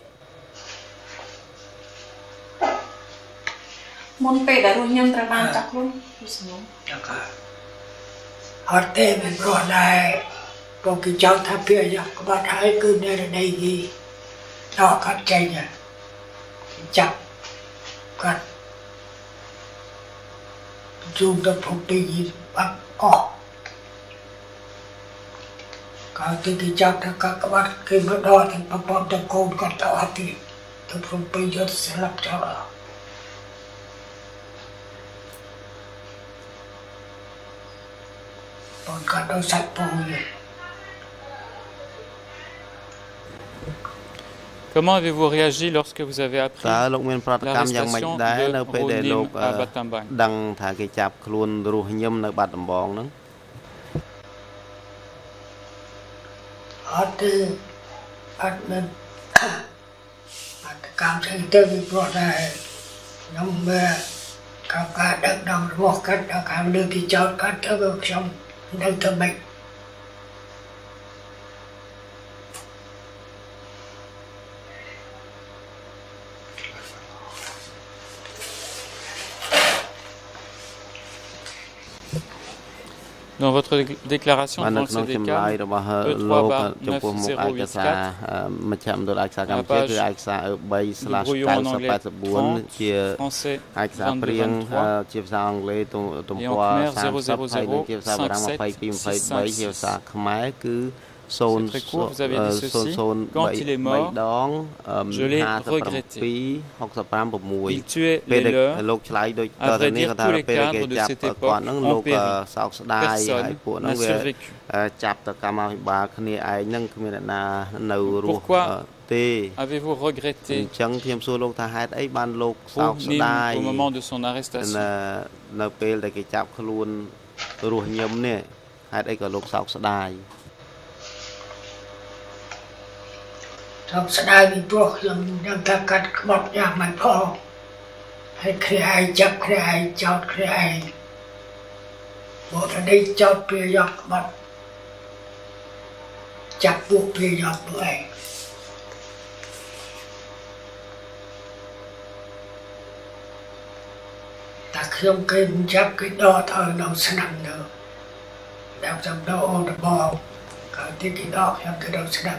មុនពេលដែលរស់ញឹមត្រូវបានចាប់ខ្លួនពីសំណុំចា៎អត់ទេមិនរស់ដែរពួកគេចង់ថាពីយកក្បត់ហើយគឺនៅដីគេដល់កាត់ចេញចាប់កាត់ជួបទៅភពពីបាត់អស់កាលទីគេចាប់ថាកាត់ក្បត់គេមកដល់ទាំងប្រព័ន្ធទាំងកូនគាត់ទៅអត់ទៀតទៅភពពីយកស្លាប់ចោល Comment avez-vous réagi lorsque vous avez appris l'arrestation de Rounim à Battambang? ដឹងថាគេចាប់ខ្លួនរស់ញឹមនៅបាត់ដំបងហ្នឹងអត់ទេអត់មិនអត់កម្មទៅទៅពីព្រោះតែខ្ញុំការការដឹកនាំរបស់គាត់ដល់ខាងលើគេចោតគាត់ទៅខ្ញុំ នៅទៅមិន Dans votre déclaration dans le C D K E trois barre neuf zéro huit quatre, le brouillon en anglais trente, français vingt-deux vingt-trois, et en khmer zéro zéro zéro cinq sept six cinq. C'est très court, vous avez dit ceci. Quand il est mort, je l'ai regretté. Il tuait les leurs. À vrai dire, tous les cadres de cette époque ont péri. Personne n'a survécu. Pourquoi avez-vous regretté Rounim au moment de son arrestation? ทำสดายมีพวกยังยังตะกัดขบอยากมันพอให้ใครจับใครจอดใครบอกจะได้จอดเพียยอกบัดจับพวกเพียยอกด้วยតាខ្ញុំគេមិនចាប់គេដកទៅនៅឆ្នាំទៅដល់ចាំដល់អូនរបស់ក៏ទីគេដកខ្ញុំទៅដល់ឆ្នាំ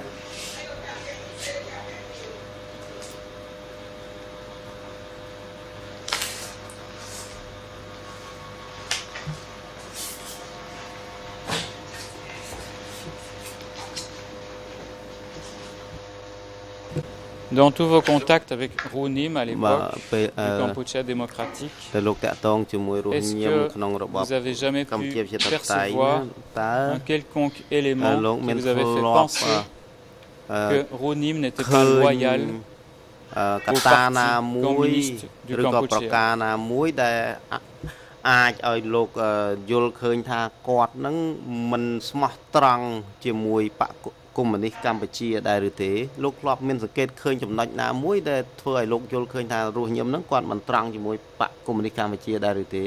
Dans tous vos contacts avec Rounim à l'époque du Kampuchea démocratique, est-ce que vous avez jamais pu percevoir un quelconque élément qui vous avait fait penser que Rounim n'était pas loyal au parti communiste du Kampuchea? អាចឲ្យលោកយល់ឃើញថាគាត់នឹងមិនស្មោះត្រង់ជាមួយបកកុម្មុយនីសកម្ពុជាដែរឬទេលោកធ្លាប់មានសង្កេតឃើញចំណុចណាមួយដែលធ្វើឲ្យលោកយល់ឃើញថារស់ញឹមនឹងគាត់មិនត្រង់ជាមួយបកកុម្មុយនីសកម្ពុជាដែរឬទេ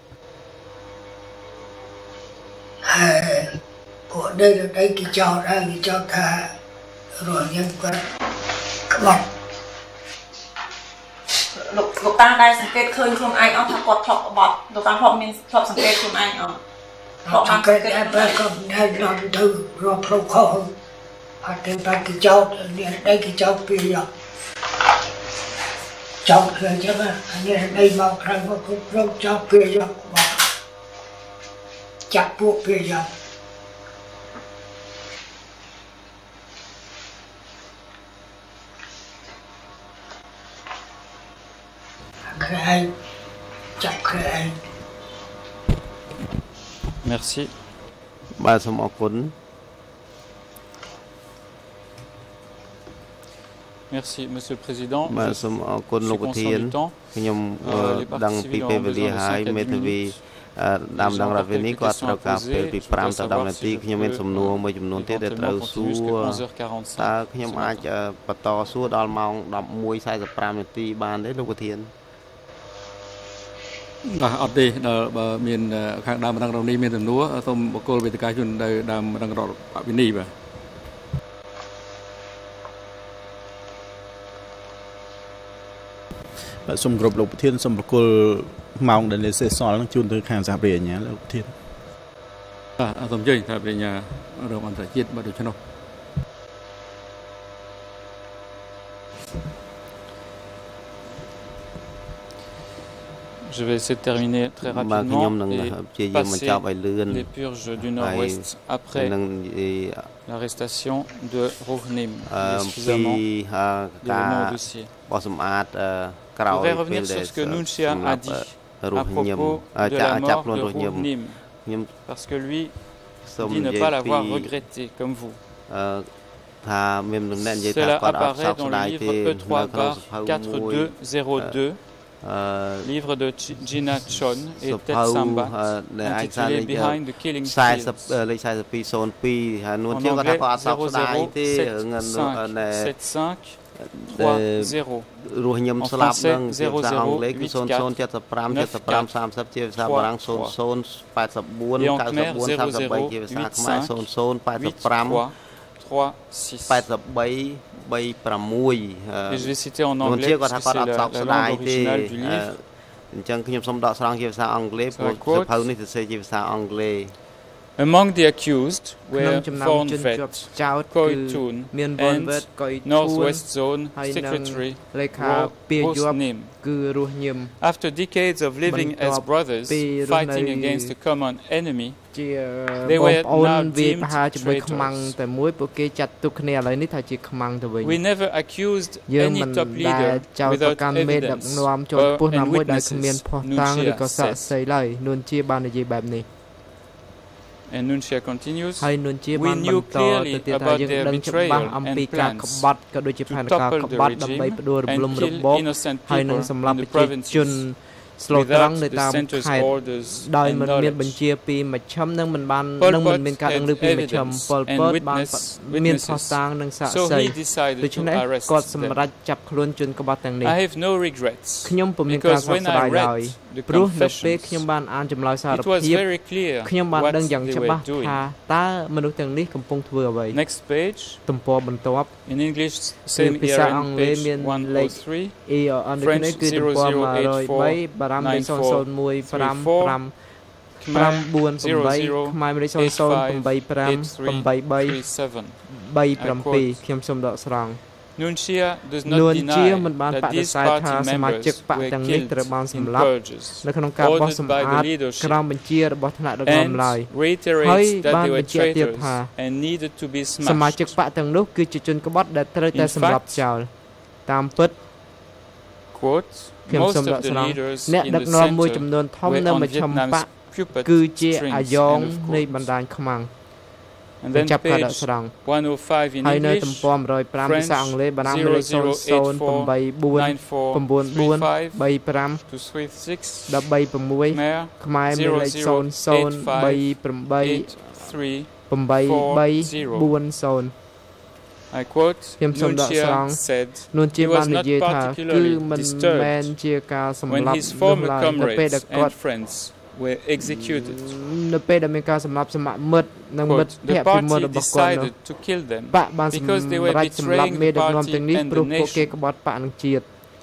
ហើយពួកនេះគេគេចោទហើយគេចោទថារស់ញឹមគាត់ក្បត់លោកលោកតាដែរសង្កេតឃើញខ្លួនឯងអត់ថាគាត់ធ្លាប់ក្បត់លោកតាធ្លាប់មានធ្លាប់សង្កេតខ្លួនឯងអត់ធ្លាប់បានសង្កេតតែគាត់នៅដល់ទៅរកផ្លូវខុសអត់ទេតែគេចោទនេះដែរគេចោទពីចោទឃើញចឹងអានេះដីមកក្រៅមកគ្រប់គ្រងចោទពីយកចាប់ពួកពីយក Merci. Merci, Monsieur le Président. Je suis conscient du temps. Euh, les parties civiles auront besoin de cinquante minutes. តាមដងរវិនីគាត់ត្រូវការពេលពី5ទៅ10នាទីខ្ញុំមានសំណួរមួយចំនួនទៀតដែលត្រូវសួរតើខ្ញុំអាចបន្តសួរដល់ម៉ោង 11:45 នាទីបានទេលោកប្រធានបាទអត់ទេដល់បើមានខាងដើមរងរងនេះមានសំណួរសូមបកគលវេទិកាជនទៅដើមរងរដ្ឋអភិនីបាទសូមគោរពលោកប្រធានសូមបកគលម៉ោងដែលនៅសេសសល់នឹងជូនទៅខាងសហប្រញ្ញាលោកប្រធានបាទសូមអញ្ជើញសហប្រញ្ញារងអន្តរជាតិបាទដូច្នោះ Je vais essayer de terminer très rapidement et passer les purges du Nord-Ouest après l'arrestation de Rounim. Suffisamment d'éléments au dossier. Je voudrais revenir sur ce que Nunchia a dit à propos de la mort de Rounim, parce que lui dit ne pas l'avoir regretté comme vous. Cela apparaît dans le livre E trois quatre deux zéro deux. Livre de Gina Chon et Ted Samba intitulé Behind the Killing Fields. En anglais zéro zéro sept cinq trois zéro. En français zéro zéro huit quatre neuf quatre trois trois. Et en khmer zéro zéro huit cinq huit trois trois six. Et je vais citer en anglais parce que c'est la, la langue originale du livre. Among the accused were Phon Vet, Koi Toon, and Northwest Zone Secretary Ro Nim. After decades of living as brothers, fighting against a common enemy, they were now deemed traitors. We never accused any top leader without evidence or and witnesses, Nunchia said. And Nunchia continues, we knew clearly about their betrayal and plans to topple the regime and kill innocent people in the provinces without the center's orders and knowledge. Pol Pot had evidence and witness, witnesses, so he decided to arrest them. I have no regrets, because when I read the confessions, it was very clear what they were doing. Next page, in English, same here on page one oh three, French zero zero eight four, 5លេខ0 0 1 5 5 5 4 8ខ្មែរលេខ0 0 8 5 8 3 3 7ខ្ញុំសូមដកស្រង់ Nuncia does not Nuncia deny មិនបានប that ដិ these សេធថា party សមាជិក members បក were ទាំងនេះ killed ត្រូវបាន in សម្លាប់ purges, នៅក្នុងការបោះ ordered សម្ by អា the ត leadership, ក្រោមបញ្ជារបស់ថ្នាក់ដឹកនាំ and ឡើយ reiterates that បាន they were បញ្ជាក់ទៀត traitors ថា and needed to be សមាជិក smashed. បកទាំងនោះគឺជាជនក្បត់ដែលត្រូវតែ In សម្លាប់ fact, ចោលតាមពិត quote, ខ្ញុំ most សូមដ of ក the ស្រង់ leaders អ្នក in ដឹក the នាំមួយ center ចំនួនធំ were នៅ on មជ្ឈមបក Vietnam's puppet គឺជាអា strings, យ៉ង end of នៃ quote. បណ្ដាញខ្មាំង And then ចាប់ការដក page ស្រង់ one oh five in ហើយនៅ English, ទំព័រone oh five ភាសាអង់គ្លេសបារាំងលេខ zero zero eight four nine four three five two three six, Khmer ខ្មែរមាន zero លេខ zero eight five eight three three four zero I quote, ខ្ញុំសូមដកស្រង់ Nuncia said នួនជា he បាន was និ not យាយថាគឺ particularly មិនមែន disturbed ជាការសម្ when លាប់ his នោះ former ឡើយនៅពេលដែល comrades គាត់ and friends were executed. នៅពេលដែលមានការសម្លាប់សមមិត្តនិងមិត្ត Quote, ភ័ the ក្តិពីមុន party របស់គាត់នោះ decided to kill them បកបានសម្ because they were រេចសម្លាប់ betraying មេ the ដឹកនាំទាំងនេះ party and ព្រោះ the ពួកគេ nation. ក្បត់បកនឹងជាតិ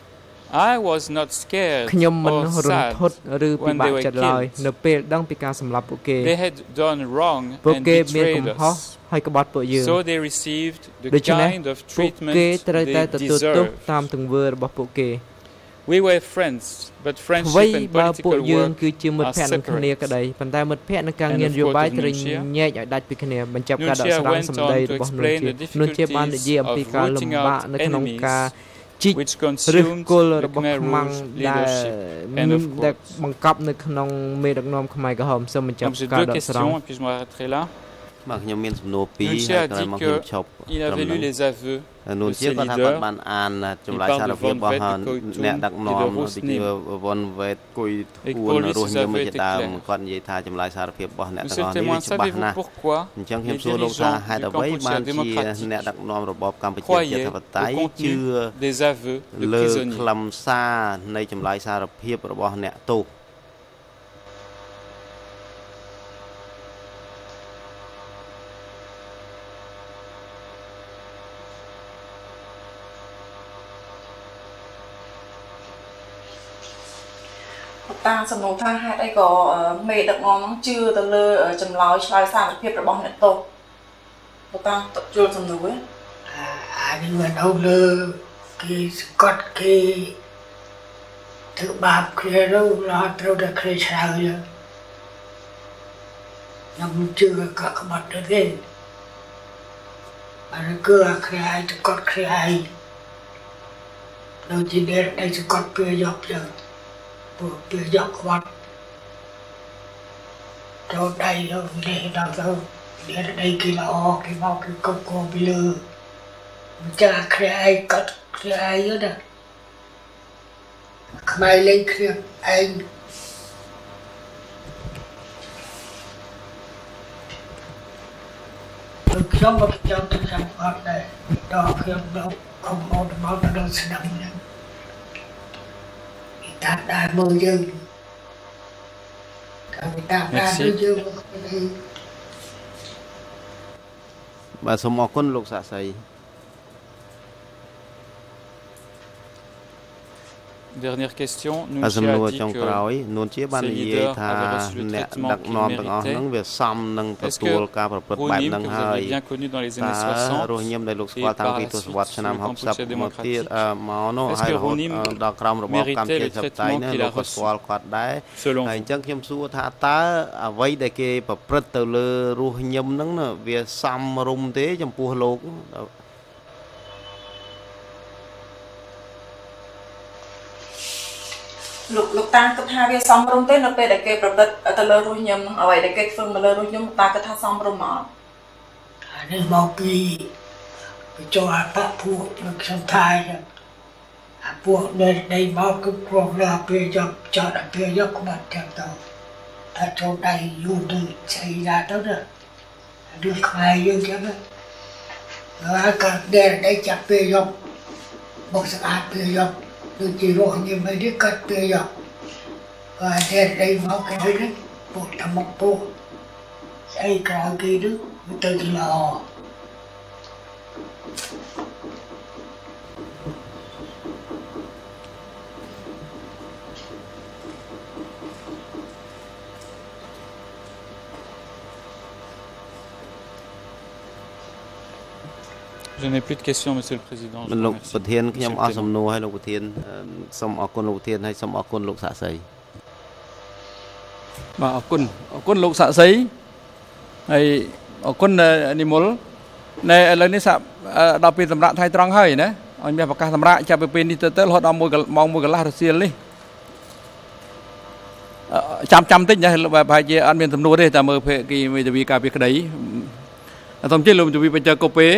I was not scared ខ្ញុំមិន or រន្ធ sad ត់ឬពិ when បា they ក were ចិត្តឡើយ killed. នៅពេលដឹងពីការសម្លាប់ពួកគេ They had done wrong ពួក and គេមានកំ betrayed ហុស us. ហើយក្បត់ពួកយើង So they received the ដូច្នេះ kind of ពួក treatment គេត្រូវតែ they ទទួលទោស deserved. តាមទង្វើរបស់ពួកគេ We were friends, but អ្វី friendship and បើពួក political យើង work គឺជាមិត្ត are ភក្តិនឹងគ្នា separate. ក្តីប៉ុន្តែមិត្តភក្តិនឹងការ End ងារ of នយោបាយ quote of ត្រូវ Nuncia. ញែកឲ្យដាច់ពីគ្នាបញ្ចប់ការដក Nuncia ស្រង់ went សម្ដី on to របស់នួន explain ជា the នួនជាបាននិយាយអំពី difficulties ការ of លំ rooting បាក out នៅក្នុង enemies ការជីក which ឫស consumed គល់ the របស់ Khmer ខ្មាំង Rouge ដែល leadership. End of ដែល quote. បង្កប់នៅក្នុងមេដឹកនាំខ្មែរក្រហមសូមបញ្ចប់ Donc j'ai ការ deux ដកស្រង់ questions et puis je m'arrêterai là. បាទខ្ញុំមានសំណួរពីរ Nuncia ហើយ a ក្រោយ dit មកខ្ញុំឈប់ qu'il avait lu les aveux នួន de ជា ses គាត់ថាគាត់ leaders. បានអានចម្លើយ Il parle សារ de ភាពរបស់ Von Vett, de Koitum អ្នកដឹកនាំ et de ទី Rousnim. វ៉ុនវ៉េតគួយ Et ធួ pour ន lui, រស់ ses ញឹម aveux ជា étaient ដើម clairs. គាត់និយាយថាចម្លើយសារភាពរបស់អ្នកទាំង Monsieur អស់ le នេះវា témoin, ច្បាស់ savez-vous ណាស់ pourquoi អញ្ចឹងខ្ញុំ les សួរលោកថា dirigeants ហេតុ du អ្វី Kampuchea បានជា démocratique អ្នកដឹកនាំរបបកម្ពុជាជា croyaient ធិបតេយ្យ au ជឿ contenu des aveux de លើ prisonniers? ខ្លឹមសារនៃចម្លើយសារភាពរបស់អ្នកទោសតាសំណួរថាហេតុអីក៏មេដឹកនាំហ្នឹងជឿទៅលើចម្លើយឆ្លើយសារភាពរបស់អ្នកទោសប៉ុន្តែតជួលសំណួរអានេះមិនអត់លើគេស្កត់គេធ្វើបាបគ្នាទៅរហូតត្រូវតែគ្នាឆ្លើយខ្ញុំជឿក៏ក្បត់ទៅទេអានេះគឺអាគ្នាឯងស្កត់គ្នាឯងដូចជាអ្នកដែលស្កត់ពេលយកចឹងពេលយកក្បត់ចូលដៃយកនេះដល់ទៅអ្នកដៃគេល្អគេមកគេកប់គោពីលើមិនចាគ្នាឯងកត់គ្នាឯងណាខ្មែរលេងគ្នាឯងខ្ញុំមកចាំទៅចាំអត់ដែរដល់ខ្ញុំដល់ខំអត់មកដល់ស្ដាប់ហ្នឹងតាដែរមើលយើងតាមតាមដែរមើលយើងបាទសូមអរគុណលោកសាស្ត្រី Dernière question. សំណួរចុងក្រោយនួនជាបាននិយាយថាអ្នកដឹកនាំទាំងអស់ហ្នឹងវាសមនឹងទទួលការប្រព្រឹត្តបែបហ្នឹងហើយរស់ញឹមដែលលោកស្គាល់តាំងពីទសវត្សរ៍ឆ្នាំហុកសិបមកទៀតមកនោះហើយរហូតដល់ក្រោមរបបកម្ពុជាសប្តាហ៍នេះលោកក៏ស្គាល់គាត់ដែរហើយអញ្ចឹងខ្ញុំសួរថាតើអ្វីដែលគេប្រព្រឹត្តទៅលើរស់ញឹមហ្នឹងវាសមរម្យទេចំពោះលោកលោកលោកតាគិតថាវាសមរម្យទេនៅពេលដែលគេប្រព្រឹត្តទៅលើរស់ញឹមអ្វីដែលគេធ្វើមកលើរស់ញឹមតាគិតថាសមរម្យអត់អានេះមកពីចូលអាបពួកនឹងខ្ញុំថាអាពួកដែលដៃមកគឺព្រោះលើពេលយកចោតពេលយកក្បាត់ចាំទៅថាចូលដៃយូរទៅស្អីណាទៅណាដូចខ្មែរយើងចឹងណាហើយក៏ដែលដៃចាប់ពេលយកមកស្អាតពេលយកដូចជារស់ញឹមនេះកាត់ពេលយកហើយដែលដៃមកគេនេះពួកតែមកពួកស្អីក្រោយគេនោះទៅល្អប Je n'ai plus de questions, Monsieur le Président. លោកប្រធានខ្ញុំអស់សំណួរឲ្យលោកប្រធានសូមអរគុណលោកប្រធានហើយសូមអរគុណលោកសាក់សីបាទអរគុណអរគុណលោកសាក់សីហើយអរគុណនិមលនៅឥឡូវនេះដល់ពេលសម្រាប់ថ្ងៃត្រង់ហើយណាអញ្ចឹងប្រកាសសម្រាប់ចាប់ពីពេលនេះទៅទៅរហូតដល់ម៉ោងមួយកន្លះរសៀលនេះចាំចាំតិចណាប្រហែលជាអត់មានសំណួរទេតែមើលភេកីមេធាវីការពីក្តីសូមជិះលោកមេធាវីបញ្ជាកូពេ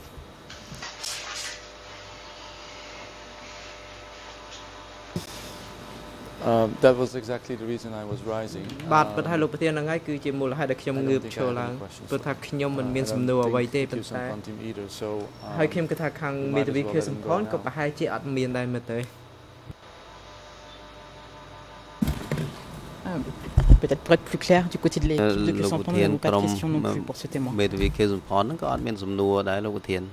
Uh, that was exactly the reason I was rising. បាទពិតហើយលោកប្រធានហ្នឹងហើយគឺជាមូលហេតុដែលខ្ញុំងើបឈរឡើងព្រោះថាខ្ញុំមិនមានសំណួរអ្វីទេប៉ុន្តែហើយខ្ញុំគិតថាខាងមេធាវីខៀវសំផនក៏ប្រហែលជាអត់មានដែរមែនទេ Peut-être pour être plus clair du côté de l'équipe de Crescenton, nous n'avons pas de questions non plus pour ce témoin. មេធាវីខៀវសំផនហ្នឹងក៏អត់មានសំណួរដែរលោកប្រធាន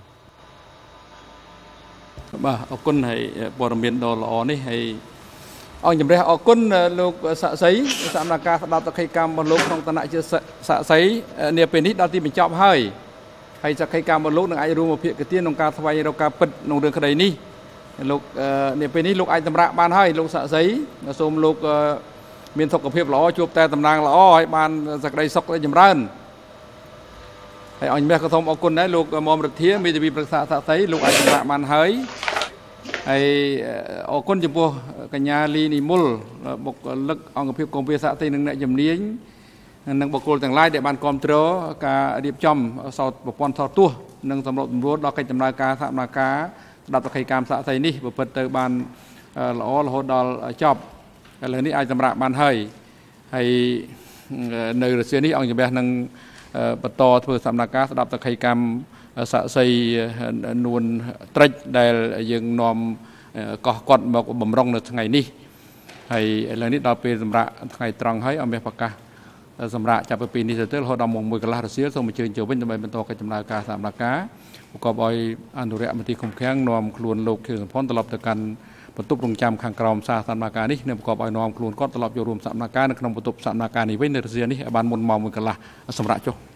បាទអរគុណហើយព័ត៌មានដ៏ល្អនេះហើយ អង្គជំរះអរគុណលោកសាក់សីសម្រាប់ការស្ដាប់តក្កីកម្មរបស់លោកក្នុងឋានៈជាសាក់សីនាពេលនេះដល់ទីបញ្ចប់ហើយហើយសក្កីកម្មរបស់លោកនឹងអាចរួមមកភាគទានក្នុងការស្វែងរកការពិតក្នុងរឿងក្តីនេះលោកនាពេលនេះលោកអាចសម្រាប់បានហើយលោកសាក់សីសូមលោកមានសុខភាពល្អជួបតែតំណាងល្អហើយបានសក្តីសុខចម្រើនហើយអង្គជំរះក៏សូមអរគុណដែរលោកមុំរិទ្ធាមេធាវីប្រឹក្សាសាក់សីលោកអាចសម្រាប់បានហើយ ហើយអរគុណចំពោះកញ្ញាលីនីមុលបុគ្គលិកអង្គភាពកុម្ភាសាក់សីនិងអ្នកជំនាញនិងបុគ្គលទាំងឡាយដែលបានគ្រប់គ្រងការរៀបចំសោតប្រព័ន្ធថតទស្សន៍និងសម្របសម្រួលដល់កិច្ចដំណើរការសហការស្ដាប់តក្កីកម្មសាក់សីនេះប្រព្រឹត្តទៅបានល្អរហូតដល់ចប់ឥឡូវនេះអាចសម្រាប់បានហើយហើយនៅរសៀលនេះអង្គជំរះនឹងបន្តធ្វើសកម្មភាពស្ដាប់តក្កីកម្ម សាក់សីនួនត្រិចដែលយើងនាំកោះគាត់មកបំរុងនៅថ្ងៃនេះហើយឥឡូវនេះដល់ពេលសម្រាប់ថ្ងៃត្រង់ហើយអមប្រកាសសម្រាប់ចាប់ពីពេលនេះទៅរហូតដល់ម៉ោងមួយកន្លះរសៀលសូមអញ្ជើញចូលវិញដើម្បីបន្តកិច្ចដំណើរការសកម្មភាពប្រកបដោយអនុរិយមន្ត្រីឃុំឃាំងនាំខ្លួនលោកខៀវសំផនត្រឡប់ទៅកាន់បន្ទប់រងចាំខាងក្រោមសារសកម្មភាពនេះនិងប្រកបដោយនាំខ្លួនគាត់ត្រឡប់ចូលរួមសកម្មភាពនៅក្នុងបន្ទប់សកម្មភាពនេះវិញនៅរសៀលនេះឲ្យបានមុនម៉ោងមួយកន្លះសម្រាប់ចុះ